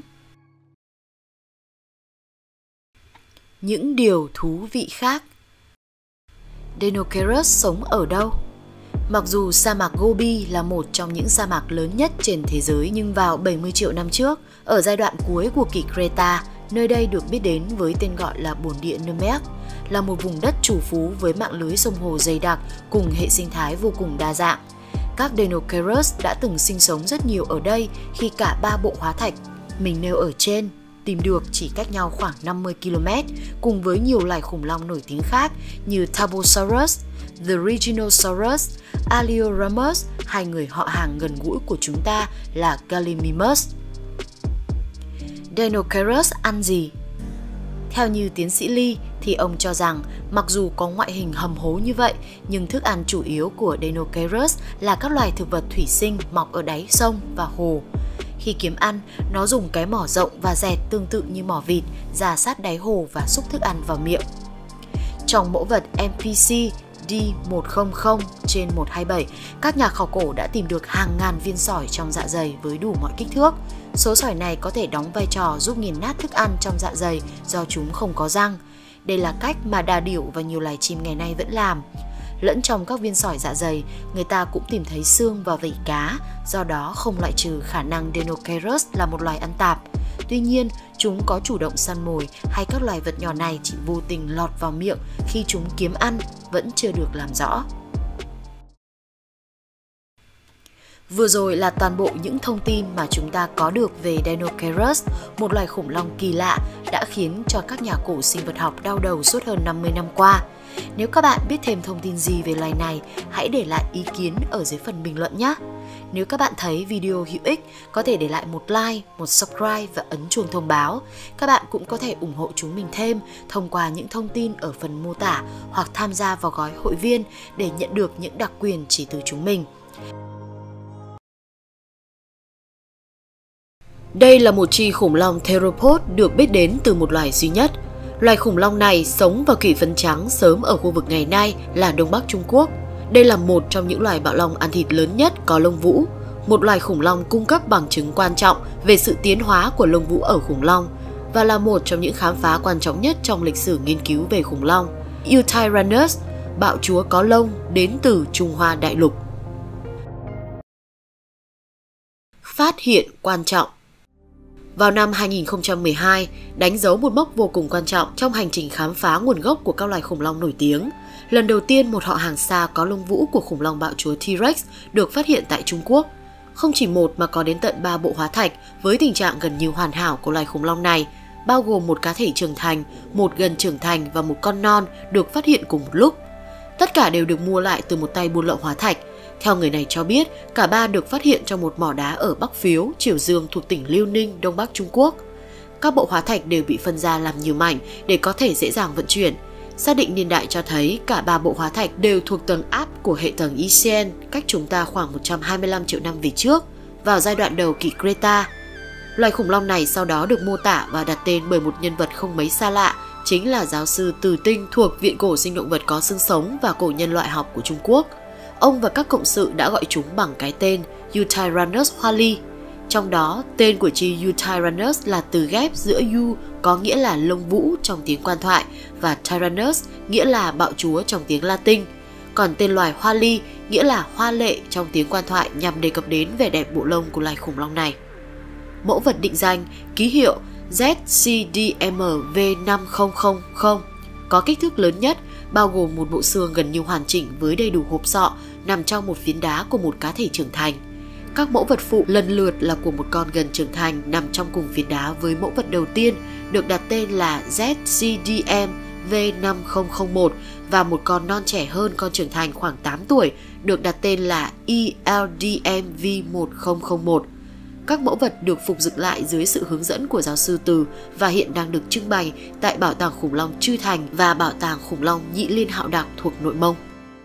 Những điều thú vị khác. Deinocheirus sống ở đâu? Mặc dù sa mạc Gobi là một trong những sa mạc lớn nhất trên thế giới, nhưng vào bảy mươi triệu năm trước, ở giai đoạn cuối của kỷ Creta, nơi đây được biết đến với tên gọi là bồn địa Namek, là một vùng đất trù phú với mạng lưới sông hồ dày đặc cùng hệ sinh thái vô cùng đa dạng. Các Deinocheirus đã từng sinh sống rất nhiều ở đây khi cả ba bộ hóa thạch mình nêu ở trên tìm được chỉ cách nhau khoảng năm mươi ki lô mét, cùng với nhiều loài khủng long nổi tiếng khác như Tarbosaurus, The Reginosaurus, Alioramus hay người họ hàng gần gũi của chúng ta là Gallimimus. Deinocheirus ăn gì? Theo như tiến sĩ Lee thì ông cho rằng mặc dù có ngoại hình hầm hố như vậy, nhưng thức ăn chủ yếu của Deinocheirus là các loài thực vật thủy sinh mọc ở đáy sông và hồ. Khi kiếm ăn, nó dùng cái mỏ rộng và dẹt tương tự như mỏ vịt rà sát đáy hồ và xúc thức ăn vào miệng. Trong mẫu vật em pê xê D một không không trên một hai bảy, các nhà khảo cổ đã tìm được hàng ngàn viên sỏi trong dạ dày với đủ mọi kích thước. Số sỏi này có thể đóng vai trò giúp nghiền nát thức ăn trong dạ dày do chúng không có răng. Đây là cách mà đà điểu và nhiều loài chim ngày nay vẫn làm. Lẫn trong các viên sỏi dạ dày, người ta cũng tìm thấy xương và vảy cá, do đó không loại trừ khả năng Deinocheirus là một loài ăn tạp. Tuy nhiên, chúng có chủ động săn mồi hay các loài vật nhỏ này chỉ vô tình lọt vào miệng khi chúng kiếm ăn vẫn chưa được làm rõ. Vừa rồi là toàn bộ những thông tin mà chúng ta có được về Deinocheirus, một loài khủng long kỳ lạ đã khiến cho các nhà cổ sinh vật học đau đầu suốt hơn năm mươi năm qua. Nếu các bạn biết thêm thông tin gì về loài này, hãy để lại ý kiến ở dưới phần bình luận nhé! Nếu các bạn thấy video hữu ích, có thể để lại một like, một subscribe và ấn chuông thông báo. Các bạn cũng có thể ủng hộ chúng mình thêm thông qua những thông tin ở phần mô tả hoặc tham gia vào gói hội viên để nhận được những đặc quyền chỉ từ chúng mình. Đây là một chi khủng long theropod được biết đến từ một loài duy nhất. Loài khủng long này sống vào kỷ phấn trắng sớm ở khu vực ngày nay là Đông Bắc Trung Quốc. Đây là một trong những loài bạo long ăn thịt lớn nhất có lông vũ, một loài khủng long cung cấp bằng chứng quan trọng về sự tiến hóa của lông vũ ở khủng long và là một trong những khám phá quan trọng nhất trong lịch sử nghiên cứu về khủng long. Eutyrannus, bạo chúa có lông đến từ Trung Hoa đại lục. Phát hiện quan trọng. Vào năm hai nghìn không trăm mười hai, đánh dấu một mốc vô cùng quan trọng trong hành trình khám phá nguồn gốc của các loài khủng long nổi tiếng. lần đầu tiên một họ hàng xa có lông vũ của khủng long bạo chúa T-Rex được phát hiện tại Trung Quốc. Không chỉ một mà có đến tận ba bộ hóa thạch với tình trạng gần như hoàn hảo của loài khủng long này, bao gồm một cá thể trưởng thành, một gần trưởng thành và một con non được phát hiện cùng một lúc. Tất cả đều được mua lại từ một tay buôn lậu hóa thạch. Theo người này cho biết, cả ba được phát hiện trong một mỏ đá ở Bắc Phiếu, Triều Dương thuộc tỉnh Liêu Ninh, Đông Bắc Trung Quốc. Các bộ hóa thạch đều bị phân ra làm nhiều mảnh để có thể dễ dàng vận chuyển. Xác định niên đại cho thấy cả ba bộ hóa thạch đều thuộc tầng áp của hệ tầng Eocene, cách chúng ta khoảng một trăm hai mươi lăm triệu năm về trước, vào giai đoạn đầu kỷ Creta. Loài khủng long này sau đó được mô tả và đặt tên bởi một nhân vật không mấy xa lạ, chính là giáo sư Từ Tinh thuộc Viện Cổ Sinh động vật có xương sống và cổ nhân loại học của Trung Quốc. Ông và các cộng sự đã gọi chúng bằng cái tên Eutyrannus hoali. Trong đó, tên của chi Eutyrannus là từ ghép giữa Eu có nghĩa là lông vũ trong tiếng quan thoại và Tyrannus nghĩa là bạo chúa trong tiếng Latin. Còn tên loài hoali nghĩa là hoa lệ trong tiếng quan thoại nhằm đề cập đến vẻ đẹp bộ lông của loài khủng long này. Mẫu vật định danh, ký hiệu Z C D M V năm không không không có kích thước lớn nhất, bao gồm một bộ xương gần như hoàn chỉnh với đầy đủ hộp sọ nằm trong một phiến đá của một cá thể trưởng thành. Các mẫu vật phụ lần lượt là của một con gần trưởng thành nằm trong cùng phiến đá với mẫu vật đầu tiên được đặt tên là Z C D M V năm không không một và một con non trẻ hơn con trưởng thành khoảng tám tuổi được đặt tên là E L D M V một không không một. Các mẫu vật được phục dựng lại dưới sự hướng dẫn của giáo sư Từ và hiện đang được trưng bày tại Bảo tàng khủng long Chư Thành và Bảo tàng khủng long Nhị Liên Hạo Đặc thuộc Nội Mông.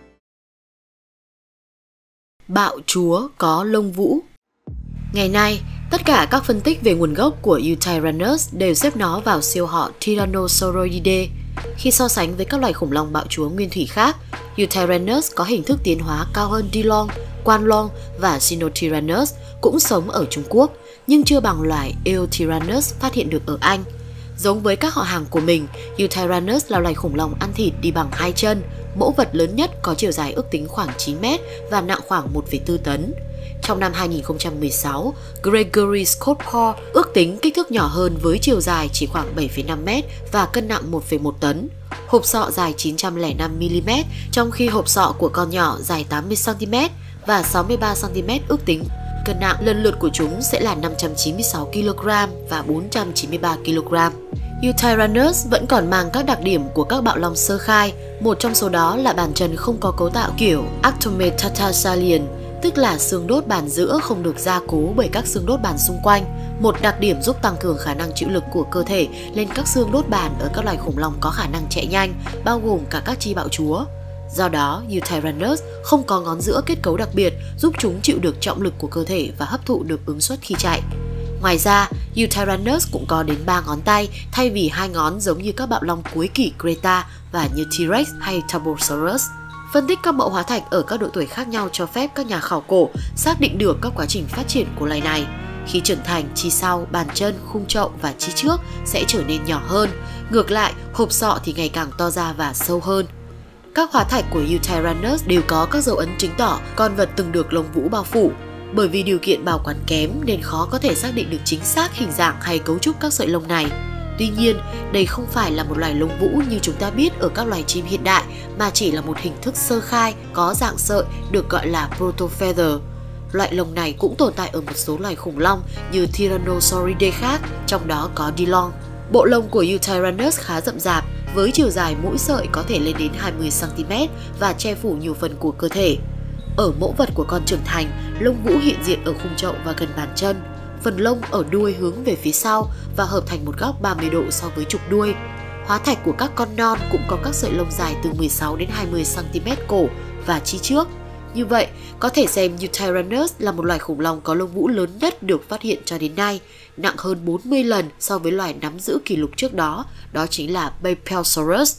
Bạo chúa có lông vũ. Ngày nay, tất cả các phân tích về nguồn gốc của Eutyrannus đều xếp nó vào siêu họ Tyrannosauroidae. Khi so sánh với các loài khủng long bạo chúa nguyên thủy khác, Eutyrannus có hình thức tiến hóa cao hơn Dilong, Quanlong và Sinotyrannus cũng sống ở Trung Quốc, nhưng chưa bằng loài Eotyrannus phát hiện được ở Anh. Giống với các họ hàng của mình, Eutyrannus là loài khủng long ăn thịt đi bằng hai chân. Mẫu vật lớn nhất có chiều dài ước tính khoảng chín mét và nặng khoảng một phẩy bốn tấn. Trong năm hai nghìn không trăm mười sáu, Gregory Scott Paul ước tính kích thước nhỏ hơn với chiều dài chỉ khoảng bảy phẩy năm mét và cân nặng một phẩy một tấn. Hộp sọ dài chín trăm lẻ năm mi li mét, trong khi hộp sọ của con nhỏ dài tám mươi xăng ti mét và sáu mươi ba xăng ti mét ước tính. Cân nặng lần lượt của chúng sẽ là năm trăm chín mươi sáu ki lô gam và bốn trăm chín mươi ba ki lô gam. Eutyrannus vẫn còn mang các đặc điểm của các bạo long sơ khai, một trong số đó là bàn chân không có cấu tạo kiểu actometatarsalian, tức là xương đốt bàn giữa không được gia cố bởi các xương đốt bàn xung quanh, một đặc điểm giúp tăng cường khả năng chịu lực của cơ thể lên các xương đốt bàn ở các loài khủng long có khả năng chạy nhanh, bao gồm cả các chi bạo chúa. Do đó, Eutyrannus không có ngón giữa kết cấu đặc biệt giúp chúng chịu được trọng lực của cơ thể và hấp thụ được ứng suất khi chạy. Ngoài ra, Eutyrannus cũng có đến ba ngón tay thay vì hai ngón giống như các bạo long cuối kỷ Creta và như T-Rex hay Tarbosaurus. Phân tích các mẫu hóa thạch ở các độ tuổi khác nhau cho phép các nhà khảo cổ xác định được các quá trình phát triển của loài này. Khi trưởng thành, chi sau, bàn chân, khung chậu và chi trước sẽ trở nên nhỏ hơn. Ngược lại, hộp sọ thì ngày càng to ra và sâu hơn. Các hóa thạch của Eutyrannus đều có các dấu ấn chứng tỏ con vật từng được lông vũ bao phủ. Bởi vì điều kiện bảo quản kém nên khó có thể xác định được chính xác hình dạng hay cấu trúc các sợi lông này. Tuy nhiên, đây không phải là một loài lông vũ như chúng ta biết ở các loài chim hiện đại, mà chỉ là một hình thức sơ khai có dạng sợi được gọi là protofeather. Loại lông này cũng tồn tại ở một số loài khủng long như Tyrannosauridae khác, trong đó có Dilong. Bộ lông của Eutyrannus khá rậm rạp, với chiều dài mỗi sợi có thể lên đến hai mươi xăng ti mét và che phủ nhiều phần của cơ thể. Ở mẫu vật của con trưởng thành, lông vũ hiện diện ở khung chậu và gần bàn chân. Phần lông ở đuôi hướng về phía sau và hợp thành một góc ba mươi độ so với trục đuôi. Hóa thạch của các con non cũng có các sợi lông dài từ mười sáu đến hai mươi xăng ti mét cổ và chi trước. Như vậy, có thể xem Eutyrannus là một loài khủng long có lông vũ lớn nhất được phát hiện cho đến nay, nặng hơn bốn mươi lần so với loài nắm giữ kỷ lục trước đó, đó chính là Bapelsaurus.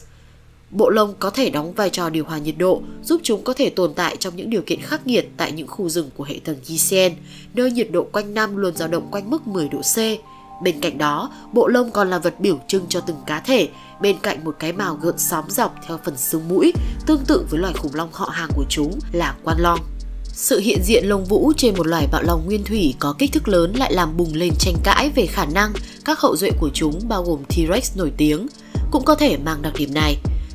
Bộ lông có thể đóng vai trò điều hòa nhiệt độ, giúp chúng có thể tồn tại trong những điều kiện khắc nghiệt tại những khu rừng của hệ tầng Eocene, nơi nhiệt độ quanh năm luôn dao động quanh mức mười độ C. Bên cạnh đó, bộ lông còn là vật biểu trưng cho từng cá thể, bên cạnh một cái mào gợn sóng dọc theo phần xương mũi, tương tự với loài khủng long họ hàng của chúng là Quanlong. Sự hiện diện lông vũ trên một loài bạo long nguyên thủy có kích thước lớn lại làm bùng lên tranh cãi về khả năng các hậu duệ của chúng bao gồm T-Rex nổi tiếng cũng có thể mang đặc điểm này.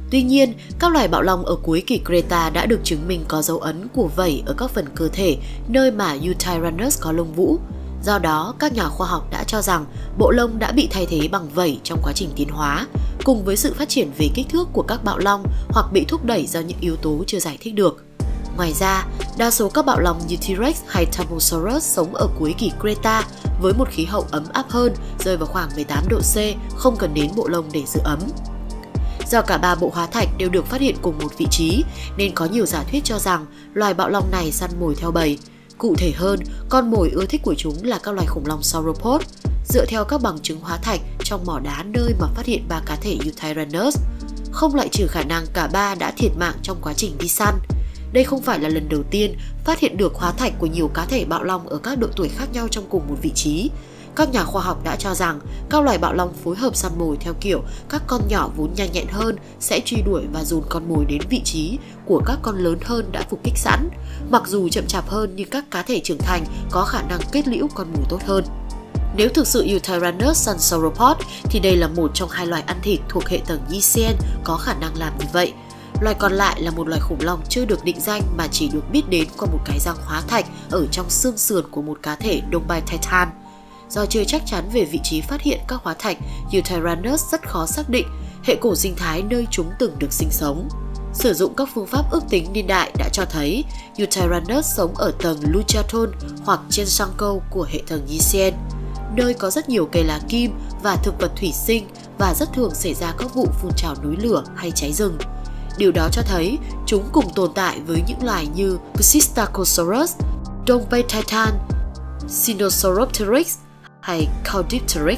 Tuy nhiên, các loài bạo long ở cuối kỷ Creta đã được chứng minh có dấu ấn của vảy ở các phần cơ thể nơi mà Eutyrannus có lông vũ. Do đó, các nhà khoa học đã cho rằng bộ lông đã bị thay thế bằng vảy trong quá trình tiến hóa, cùng với sự phát triển về kích thước của các bạo long hoặc bị thúc đẩy do những yếu tố chưa giải thích được. Ngoài ra, đa số các bạo long như T-Rex hay Tarbosaurus sống ở cuối kỷ Creta với một khí hậu ấm áp hơn, rơi vào khoảng mười tám độ C, không cần đến bộ lông để giữ ấm. Do cả ba bộ hóa thạch đều được phát hiện cùng một vị trí, nên có nhiều giả thuyết cho rằng loài bạo long này săn mồi theo bầy. Cụ thể hơn, con mồi ưa thích của chúng là các loài khủng long sauropod, dựa theo các bằng chứng hóa thạch trong mỏ đá nơi mà phát hiện ba cá thể Eutyrannus. Không loại trừ khả năng cả ba đã thiệt mạng trong quá trình đi săn. Đây không phải là lần đầu tiên phát hiện được hóa thạch của nhiều cá thể bạo long ở các độ tuổi khác nhau trong cùng một vị trí. Các nhà khoa học đã cho rằng các loài bạo long phối hợp săn mồi theo kiểu các con nhỏ vốn nhanh nhẹn hơn sẽ truy đuổi và dồn con mồi đến vị trí của các con lớn hơn đã phục kích sẵn, mặc dù chậm chạp hơn nhưng các cá thể trưởng thành có khả năng kết liễu con mồi tốt hơn. Nếu thực sự Eutyrannus săn sauropod thì đây là một trong hai loài ăn thịt thuộc hệ tầng Eocene có khả năng làm như vậy. Loài còn lại là một loài khủng long chưa được định danh mà chỉ được biết đến qua một cái răng hóa thạch ở trong xương sườn của một cá thể Dombytitan. Do chưa chắc chắn về vị trí phát hiện các hóa thạch, Eutyrannus rất khó xác định hệ cổ sinh thái nơi chúng từng được sinh sống. Sử dụng các phương pháp ước tính niên đại đã cho thấy Eutyrannus sống ở tầng Luchaton hoặc trên răng câu của hệ tầng Eocene, nơi có rất nhiều cây lá kim và thực vật thủy sinh và rất thường xảy ra các vụ phun trào núi lửa hay cháy rừng. Điều đó cho thấy chúng cùng tồn tại với những loài như Psittacosaurus, Dombytitan, Sinosauropteryx hay Caudipteryx.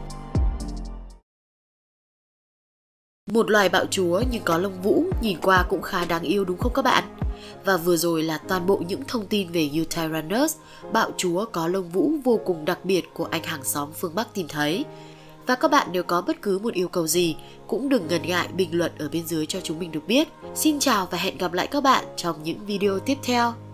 Một loài bạo chúa nhưng có lông vũ, nhìn qua cũng khá đáng yêu đúng không các bạn? Và vừa rồi là toàn bộ những thông tin về Eutyrannus, bạo chúa có lông vũ vô cùng đặc biệt của anh hàng xóm phương Bắc tìm thấy. Và các bạn nếu có bất cứ một yêu cầu gì, cũng đừng ngần ngại bình luận ở bên dưới cho chúng mình được biết. Xin chào và hẹn gặp lại các bạn trong những video tiếp theo.